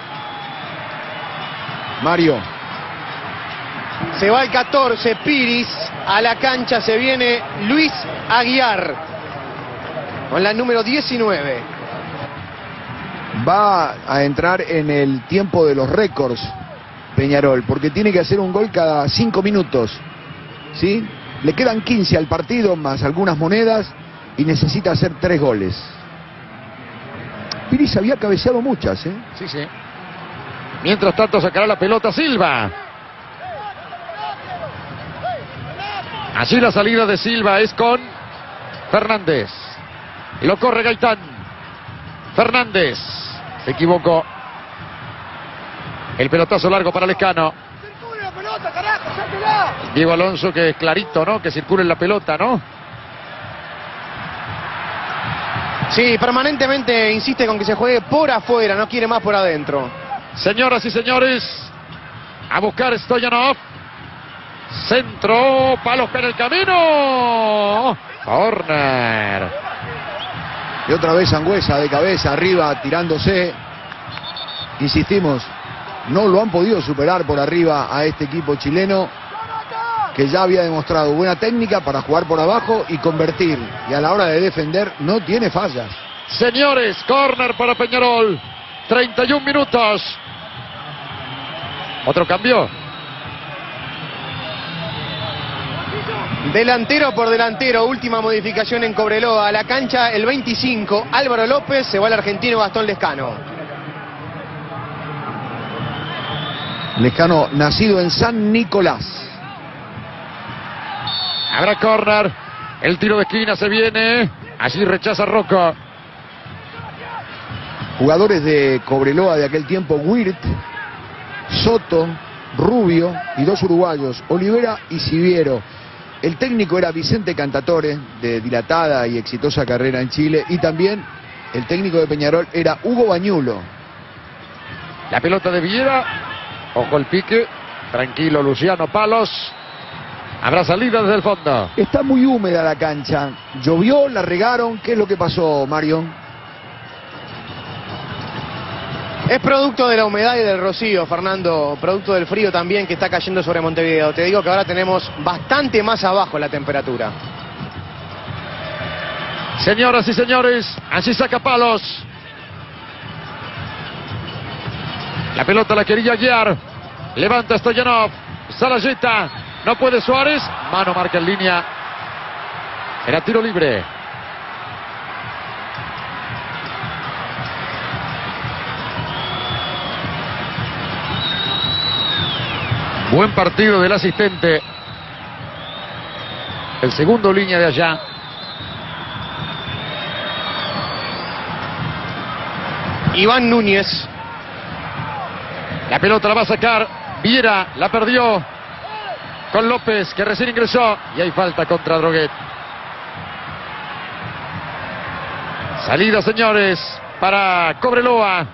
Mario. Se va el 14, Piris. A la cancha se viene Luis Aguiar con la número 19. Va a entrar en el tiempo de los récords Peñarol, porque tiene que hacer un gol cada 5 minutos. ¿Sí? Le quedan 15 al partido, más algunas monedas, y necesita hacer 3 goles. Piris había cabeceado muchas, Sí, sí. Mientras tanto sacará la pelota Silva. Allí la salida de Silva es con Fernández. Lo corre Gaitán. Fernández. Se equivocó. El pelotazo largo para Lescano. Diego Alonso, que es clarito, ¿no? Que circule la pelota, ¿no? Sí, permanentemente insiste con que se juegue por afuera, no quiere más por adentro. Señoras y señores, a buscar Stoyanov. Centro, Palos en el camino. Corner. Y otra vez Sangüesa de cabeza arriba, tirándose. Insistimos, no lo han podido superar por arriba a este equipo chileno, que ya había demostrado buena técnica para jugar por abajo y convertir. Y a la hora de defender no tiene fallas. Señores, córner para Peñarol. 31 minutos. Otro cambio. Delantero por delantero, última modificación en Cobreloa. A la cancha el 25, Álvaro López, se va el argentino Gastón Lescano. Lescano, nacido en San Nicolás. Habrá córner. El tiro de esquina se viene. Allí rechaza Rocco. Jugadores de Cobreloa de aquel tiempo: Wirt, Soto, Rubio y 2 uruguayos, Olivera y Siviero. El técnico era Vicente Cantatore, de dilatada y exitosa carrera en Chile, y también el técnico de Peñarol era Hugo Bañulo. La pelota de Villera. Ojo el pique. Tranquilo Luciano Palos. Habrá salida desde el fondo. Está muy húmeda la cancha. Llovió, la regaron. ¿Qué es lo que pasó, Mario? Es producto de la humedad y del rocío, Fernando, producto del frío también que está cayendo sobre Montevideo. Te digo que ahora tenemos bastante más abajo la temperatura. Señoras y señores, así saca Palos. La pelota la quería guiar. Levanta Stoyanov. Salayeta. No puede Suárez. Mano marca en línea. Era tiro libre. Buen partido del asistente. El segundo línea de allá. Iván Núñez. La pelota la va a sacar. Viera la perdió con López, que recién ingresó. Y hay falta contra Droguet. Salida, señores, para Cobreloa.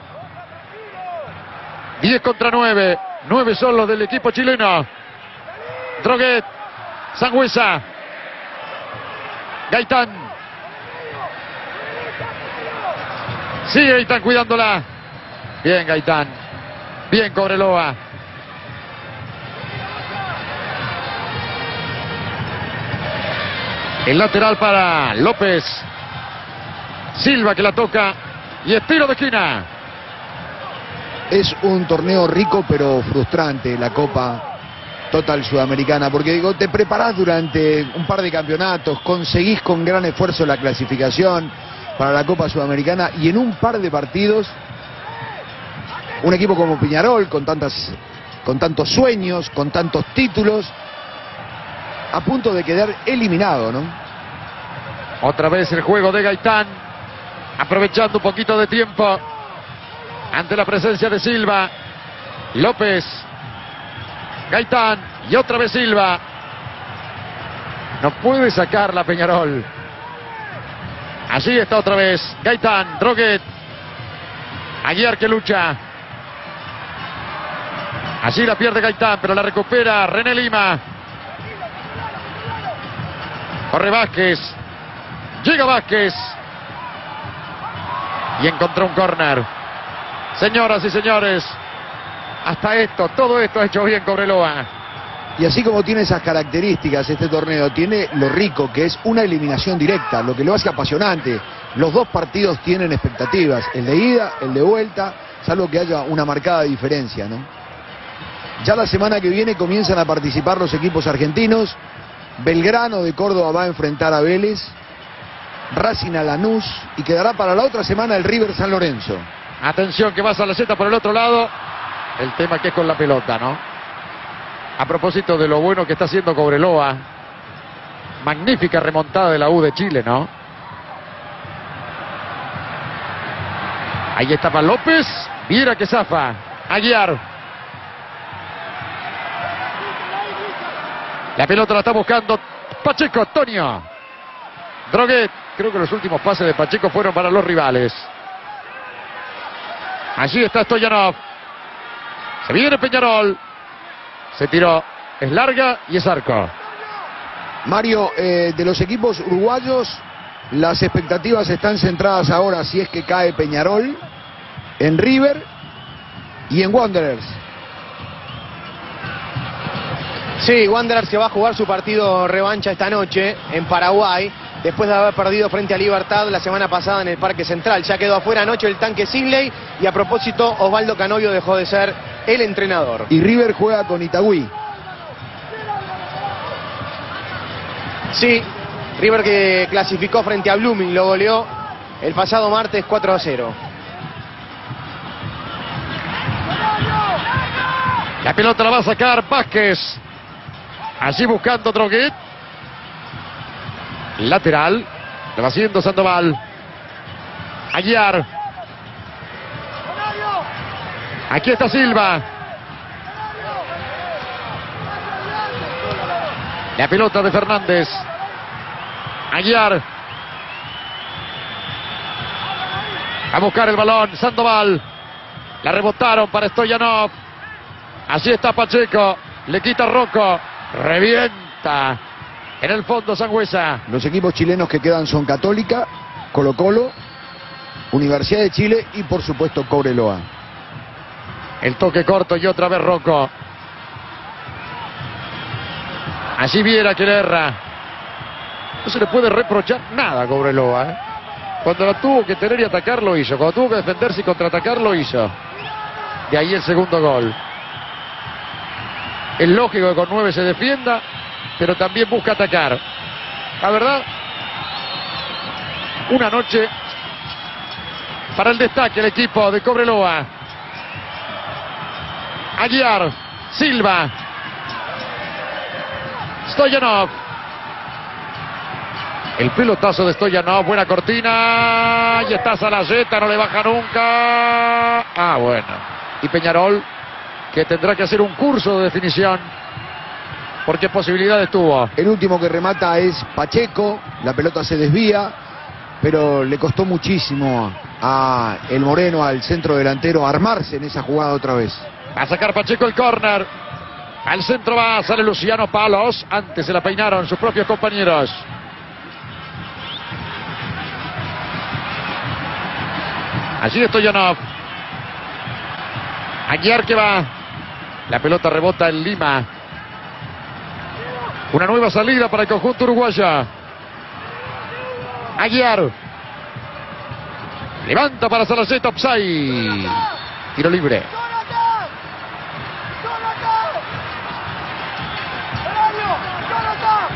10 contra 9. 9 son los del equipo chileno. Droguet. Sangüesa. Gaitán. Sigue Gaitán cuidándola. Bien Gaitán. Bien Cobreloa. El lateral para López. Silva que la toca. Y es tiro de esquina. Es un torneo rico pero frustrante, la Copa total Sudamericana, porque digo, te preparás durante un par de campeonatos, conseguís con gran esfuerzo la clasificación para la Copa Sudamericana y en un par de partidos un equipo como Peñarol con tantos sueños, con tantos títulos, a punto de quedar eliminado, ¿no? Otra vez el juego de Gaitán, aprovechando un poquito de tiempo ante la presencia de Silva. López, Gaitán y otra vez Silva. No puede sacarla Peñarol. Allí está otra vez Gaitán, Droguet, Aguiar que lucha. Allí la pierde Gaitán, pero la recupera René Lima. Corre Vázquez. Llega Vázquez. Y encontró un córner. Señoras y señores, hasta esto, todo esto ha hecho bien Cobreloa. Y así como tiene esas características este torneo, tiene lo rico que es una eliminación directa, lo que lo hace apasionante. Los dos partidos tienen expectativas, el de ida, el de vuelta, salvo que haya una marcada diferencia, ¿no? Ya la semana que viene comienzan a participar los equipos argentinos. Belgrano de Córdoba va a enfrentar a Vélez, Racing a Lanús y quedará para la otra semana el River San Lorenzo. Atención que va Salaceta por el otro lado. El tema que es con la pelota, ¿no? A propósito de lo bueno que está haciendo Cobreloa. Magnífica remontada de la U de Chile, ¿no? Ahí está para López. Viera que zafa. Aguiar. La pelota la está buscando Pacheco, Antonio. Droguet. Creo que los últimos pases de Pacheco fueron para los rivales. Allí está Stoyanov. Se viene Peñarol. Se tiró. Es larga y es arco. Mario, de los equipos uruguayos, las expectativas están centradas ahora, si es que cae Peñarol, en River y en Wanderers. Sí, Wanderers se va a jugar su partido revancha esta noche en Paraguay, después de haber perdido frente a Libertad la semana pasada en el Parque Central. Ya quedó afuera anoche el tanque Sigley y a propósito Osvaldo Canovio dejó de ser el entrenador. Y River juega con Itagüí. Sí, River que clasificó frente a Blooming, lo goleó el pasado martes 4-0. La pelota la va a sacar Vázquez. Allí buscando Droguet. Lateral. Lo va haciendo Sandoval. Aguiar. Aquí está Silva. La pelota de Fernández. Aguiar. A buscar el balón. Sandoval. La rebotaron para Stoyanov. Así está Pacheco. Le quita Rocco. Revienta. En el fondo Sangüesa. Los equipos chilenos que quedan son Católica, Colo-Colo, Universidad de Chile y por supuesto Cobreloa. El toque corto y otra vez Rocco. Allí Viera que le erra. No se le puede reprochar nada a Cobreloa, ¿eh? Cuando lo tuvo que tener y atacar lo hizo. Cuando tuvo que defenderse y contraatacar lo hizo. De ahí el segundo gol. Es lógico que con 9 se defienda, pero también busca atacar. La verdad, una noche para el destaque el equipo de Cobreloa. Aguiar, Silva, Stoyanov. El pelotazo de Stoyanov, buena cortina. Y está Salaceta, no le baja nunca. Ah, bueno. Y Peñarol, que tendrá que hacer un curso de definición, porque posibilidades tuvo. El último que remata es Pacheco, la pelota se desvía, pero le costó muchísimo a el Moreno, al centro delantero, armarse en esa jugada otra vez. Va a sacar Pacheco el córner. Al centro va, sale Luciano Palos. Antes se la peinaron sus propios compañeros. Allí Stoyanov. Aguiar que va. La pelota rebota en Lima. Una nueva salida para el conjunto uruguayo. Aguiar. Levanta para Salaceta, offside. Tiro libre.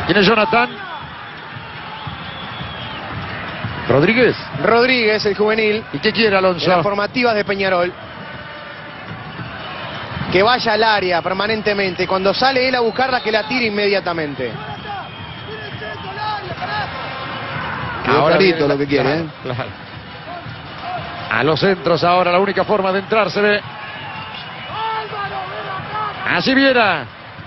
¿Quién es Jonathan? Rodríguez. Rodríguez, el juvenil, ¿Y qué quiere de Alonso? las formativas de Peñarol. Que vaya al área permanentemente. Cuando sale él a buscarla, que la tire inmediatamente. Quedó clarito lo que quiere, ¿eh? Claro. A los centros ahora, la única forma de entrar se ve. Así Viera.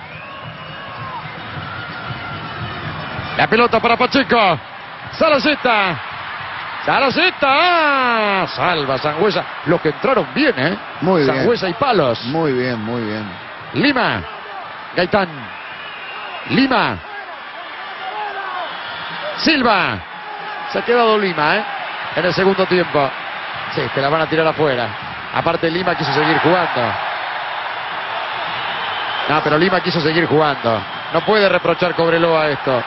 La pelota para Pacheco. Salaceta. Salaceta. Salva Sangüesa. Los que entraron bien, ¿eh? Muy bien. Sangüesa y Palos. Muy bien, muy bien. Lima. Gaitán. Lima. Silva. Se ha quedado Lima, ¿eh? En el segundo tiempo. Sí, te la van a tirar afuera. Aparte Lima quiso seguir jugando. No, pero Lima quiso seguir jugando. No puede reprochar Cobreloa esto.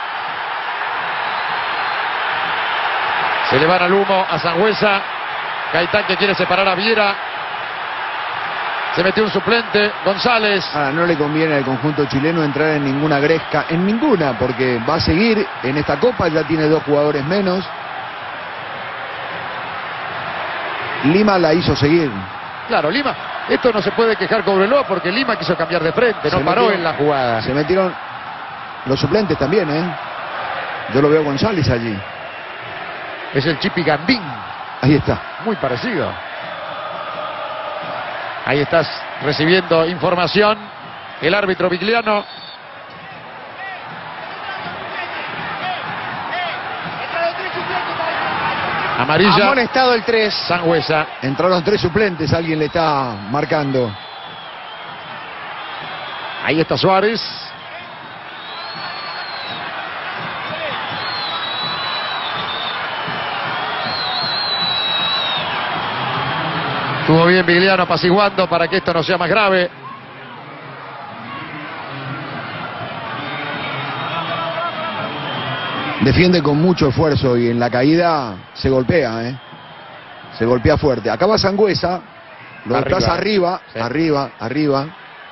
Se le van al humo a Sangüesa. Gaitán que quiere separar a Viera. Se metió un suplente. González. Ahora, no le conviene al conjunto chileno entrar en ninguna gresca, en ninguna, porque va a seguir en esta copa, ya tiene 2 jugadores menos. Lima la hizo seguir. Claro, Lima. Esto no se puede quejar Cobreloa porque Lima quiso cambiar de frente. No paró en la jugada. Se metieron los suplentes también, ¿eh? Yo lo veo González allí. Es el Chipi Gambín. Ahí está. Muy parecido. Ahí estás recibiendo información. El árbitro Vigliano. Amarilla. Amonestado el 3. Sangüesa. Entraron 3 suplentes, alguien le está marcando. Ahí está Suárez. Estuvo bien Vigliano apaciguando para que esto no sea más grave. Defiende con mucho esfuerzo y en la caída se golpea, ¿eh? Se golpea fuerte. Acaba Sangüesa, lo desplaza arriba, Sí. arriba.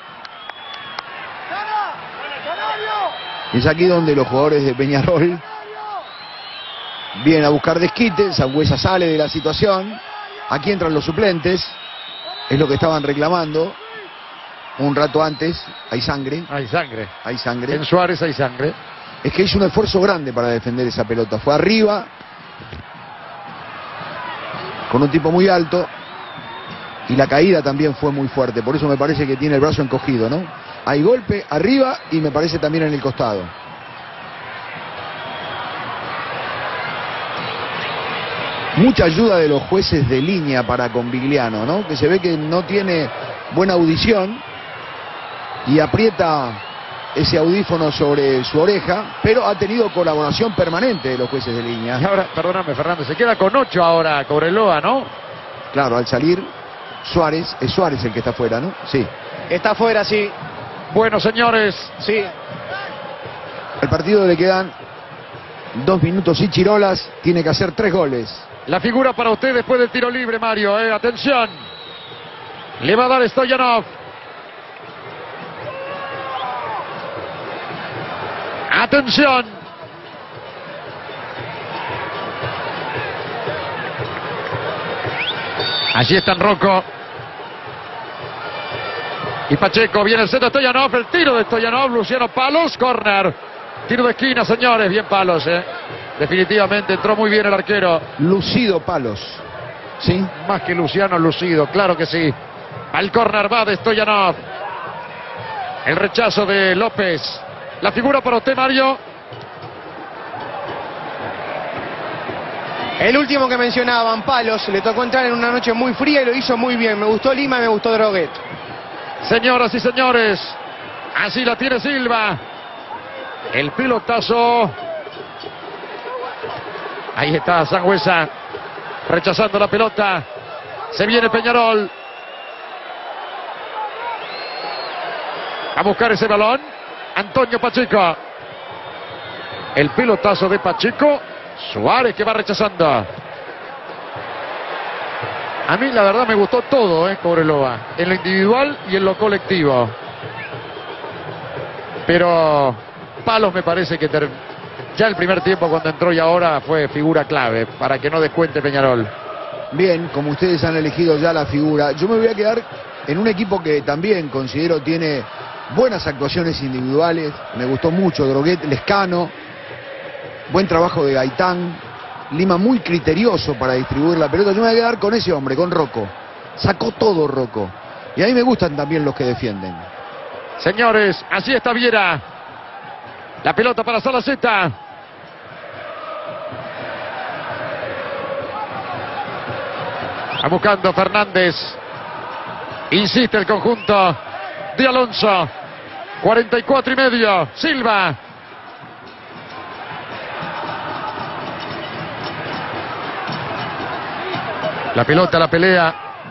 Es aquí donde los jugadores de Peñarol vienen a buscar desquite. Sangüesa sale de la situación. Aquí entran los suplentes. Es lo que estaban reclamando. Un rato antes, hay sangre. Hay sangre. Hay sangre. En Suárez hay sangre. Es que hizo un esfuerzo grande para defender esa pelota. Fue arriba, con un tipo muy alto, y la caída también fue muy fuerte. Por eso me parece que tiene el brazo encogido, ¿no? Hay golpe arriba y me parece también en el costado. Mucha ayuda de los jueces de línea para con Vigliano, ¿no? Que se ve que no tiene buena audición y aprieta ese audífono sobre su oreja, pero ha tenido colaboración permanente de los jueces de línea. Y ahora, perdóname Fernando, se queda con 8 ahora Cobreloa, ¿no? Claro, al salir Suárez, es Suárez el que está afuera, ¿no? Sí. Está fuera, sí. Bueno, señores, Sí. Al partido le quedan 2 minutos y Chirolas tiene que hacer 3 goles. la figura para usted después del tiro libre, Mario. Atención. Le va a dar Stoyanov. Atención. Allí están Rocco y Pacheco. Viene el centro de Stoyanov. El tiro de Stoyanov. Luciano Palos. Corner. Tiro de esquina, señores. Bien Palos, Definitivamente entró muy bien el arquero. Lucido Palos. ¿Sí? Más que Luciano, lucido. Claro que sí. Al córner va de Stoyanov. El rechazo de López. La figura para usted, Mario. El último que mencionaban, Palos, le tocó entrar en una noche muy fría y lo hizo muy bien. Me gustó Lima y me gustó Droguet. Señoras y señores, así la tiene Silva. El pelotazo. Ahí está Sangüesa rechazando la pelota. Se viene Peñarol a buscar ese balón. Antonio Pacheco. El pelotazo de Pacheco. Suárez que va rechazando. A mí la verdad me gustó todo, Cobreloa. En lo individual y en lo colectivo. Pero Palos me parece que ya el primer tiempo cuando entró y ahora fue figura clave para que no descuente Peñarol. Bien, como ustedes han elegido ya la figura, yo me voy a quedar en un equipo que también considero tiene buenas actuaciones individuales. Me gustó mucho Droguet, Lescano, buen trabajo de Gaitán, Lima muy criterioso para distribuir la pelota. Yo me voy a quedar con ese hombre, con Rocco. Sacó todo Rocco. Y a mí me gustan también los que defienden. Señores, así está Viera. La pelota para Salaceta. Va buscando Fernández. Insiste el conjunto de Alonso. 44 y medio. Silva. La pelota, la pelea.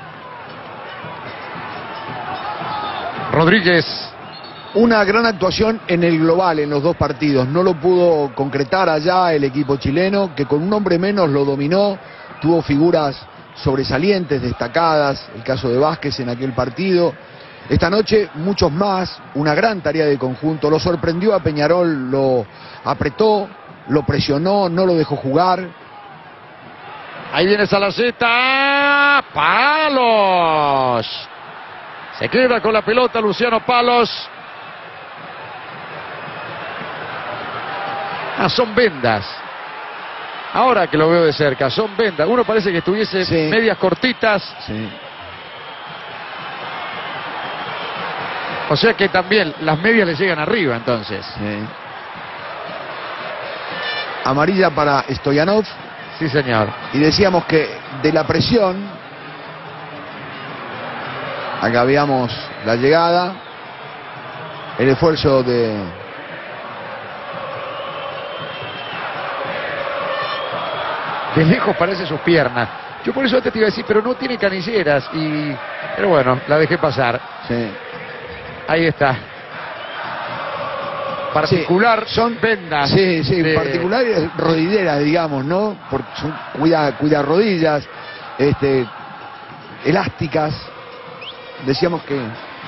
Rodríguez. Una gran actuación en el global en los dos partidos. No lo pudo concretar allá el equipo chileno, que con un hombre menos lo dominó. Tuvo figuras sobresalientes, destacadas. El caso de Vázquez en aquel partido. Esta noche muchos más. Una gran tarea de conjunto. Lo sorprendió a Peñarol, lo apretó, lo presionó, no lo dejó jugar. Ahí viene Salaceta. Palos. Se queda con la pelota Luciano Palos. Son vendas. Ahora que lo veo de cerca, son vendas. Uno parece que estuviese medias cortitas. Sí. O sea que también las medias le llegan arriba entonces. Sí. Amarilla para Stoyanov. Sí, señor. Y decíamos que de la presión, acá veíamos la llegada, el esfuerzo de lejos parece sus piernas. Yo por eso antes te iba a decir, pero no tiene canilleras. Pero bueno, la dejé pasar. Sí. Ahí está. Particular son vendas. Sí, particular rodilleras, digamos, ¿no? Porque cuida rodillas, elásticas. Decíamos que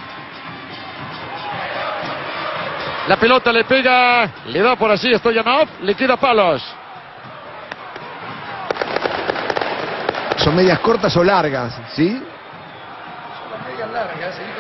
la pelota le pega, le da por allí Stoyanov, le queda Palos. Son medias cortas o largas, ¿sí? Son las medias largas, ¿sí?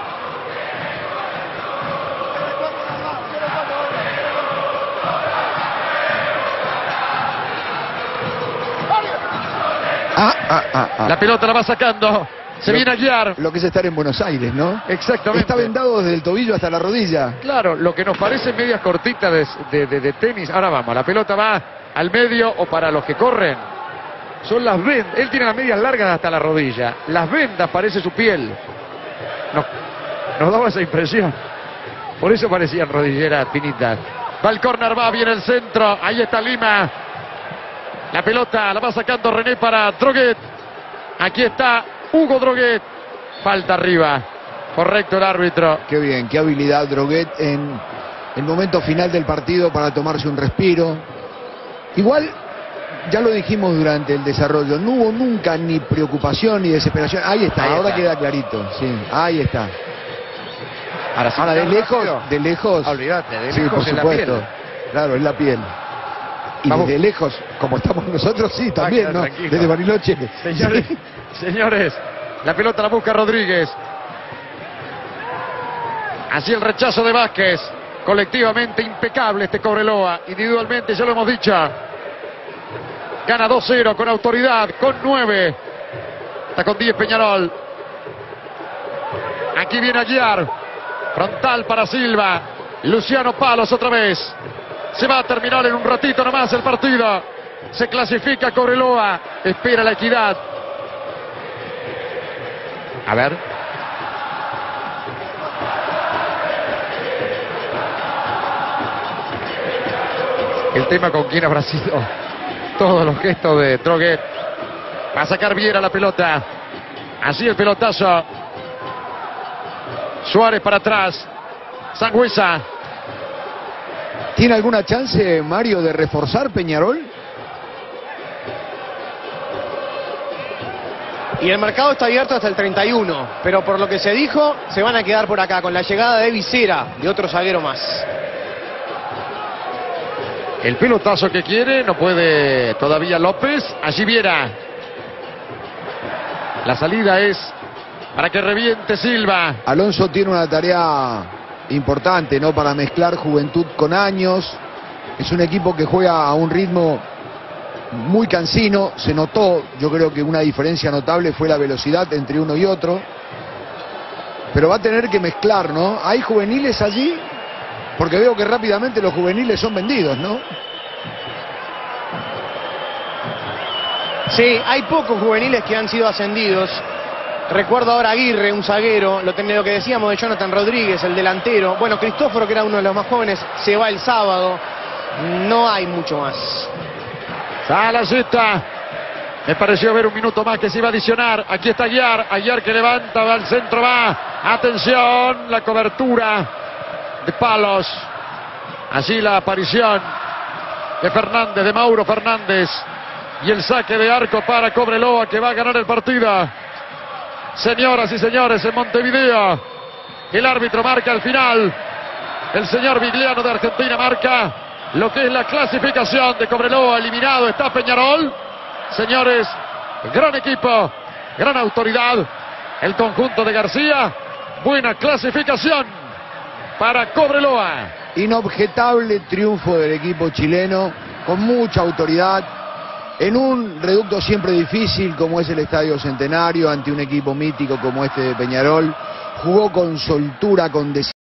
La pelota la va sacando. Se viene a guiar. Lo que es estar en Buenos Aires, ¿no? Exactamente. Está vendado desde el tobillo hasta la rodilla. Claro, lo que nos parece medias cortitas de tenis. Ahora vamos, la pelota va al medio o para los que corren. Son las vendas. Él tiene las medias largas hasta la rodilla. Las vendas parece su piel. Nos daba esa impresión. Por eso parecían rodilleras finitas. Va el córner, va bien el centro. Ahí está Lima. La pelota la va sacando René para Droguet. Aquí está Hugo Droguet. Falta arriba. Correcto el árbitro. Qué bien, qué habilidad Droguet en el momento final del partido para tomarse un respiro. Igual, ya lo dijimos durante el desarrollo, no hubo nunca ni preocupación ni desesperación. Ahí está, ahora queda clarito. Sí, ahí está. Ahora de lejos. Olvídate, de sí, lejos por es supuesto. la piel. Claro, es la piel. Y Vamos. desde lejos, como estamos nosotros, sí, también, ¿no? Tranquilo. Desde Bariloche. Señores, señores, la pelota la busca Rodríguez. Así el rechazo de Vázquez. Colectivamente impecable este Cobreloa. Individualmente, ya lo hemos dicho. Gana 2-0 con autoridad, con 9. Está con 10 Peñarol. Aquí viene a guiar. Frontal para Silva. Luciano Palos otra vez. Se va a terminar en un ratito nomás el partido. Se clasifica Cobreloa. Espera la Equidad. A ver. El tema con quién habrá sido todos los gestos de Droguet. Va a sacar Viera la pelota. Así el pelotazo. Suárez para atrás. Sangüesa. ¿Tiene alguna chance, Mario, de reforzar Peñarol? Y el mercado está abierto hasta el 31, pero por lo que se dijo, se van a quedar por acá con la llegada de Visera, de otro zaguero más. El pelotazo que quiere, no puede todavía López. Allí Viera. La salida es para que reviente Silva. Alonso tiene una tarea importante, ¿no? Para mezclar juventud con años. Es un equipo que juega a un ritmo muy cansino. Se notó, yo creo que una diferencia notable fue la velocidad entre uno y otro. Pero va a tener que mezclar, ¿no? ¿Hay juveniles allí? Porque veo que rápidamente los juveniles son vendidos, ¿no? Sí, hay pocos juveniles que han sido ascendidos. Recuerdo ahora a Aguirre, un zaguero, lo que decíamos de Jonathan Rodríguez, el delantero. Bueno, Cristóforo, que era uno de los más jóvenes, se va el sábado. No hay mucho más. Salaseta. Me pareció ver un minuto más que se iba a adicionar. Aquí está Aguiar. Aguiar que levanta, va al centro, va. Atención, la cobertura de palos. Así la aparición de Fernández, de Mauro Fernández. Y el saque de arco para Cobreloa, que va a ganar el partido. Señoras y señores, en Montevideo, el árbitro marca el final. El señor Vigliano de Argentina marca lo que es la clasificación de Cobreloa. Eliminado está Peñarol. Señores, gran equipo, gran autoridad. El conjunto de García. Buena clasificación para Cobreloa. Inobjetable triunfo del equipo chileno, con mucha autoridad, en un reducto siempre difícil como es el Estadio Centenario, ante un equipo mítico como este de Peñarol. Jugó con soltura, con decisión.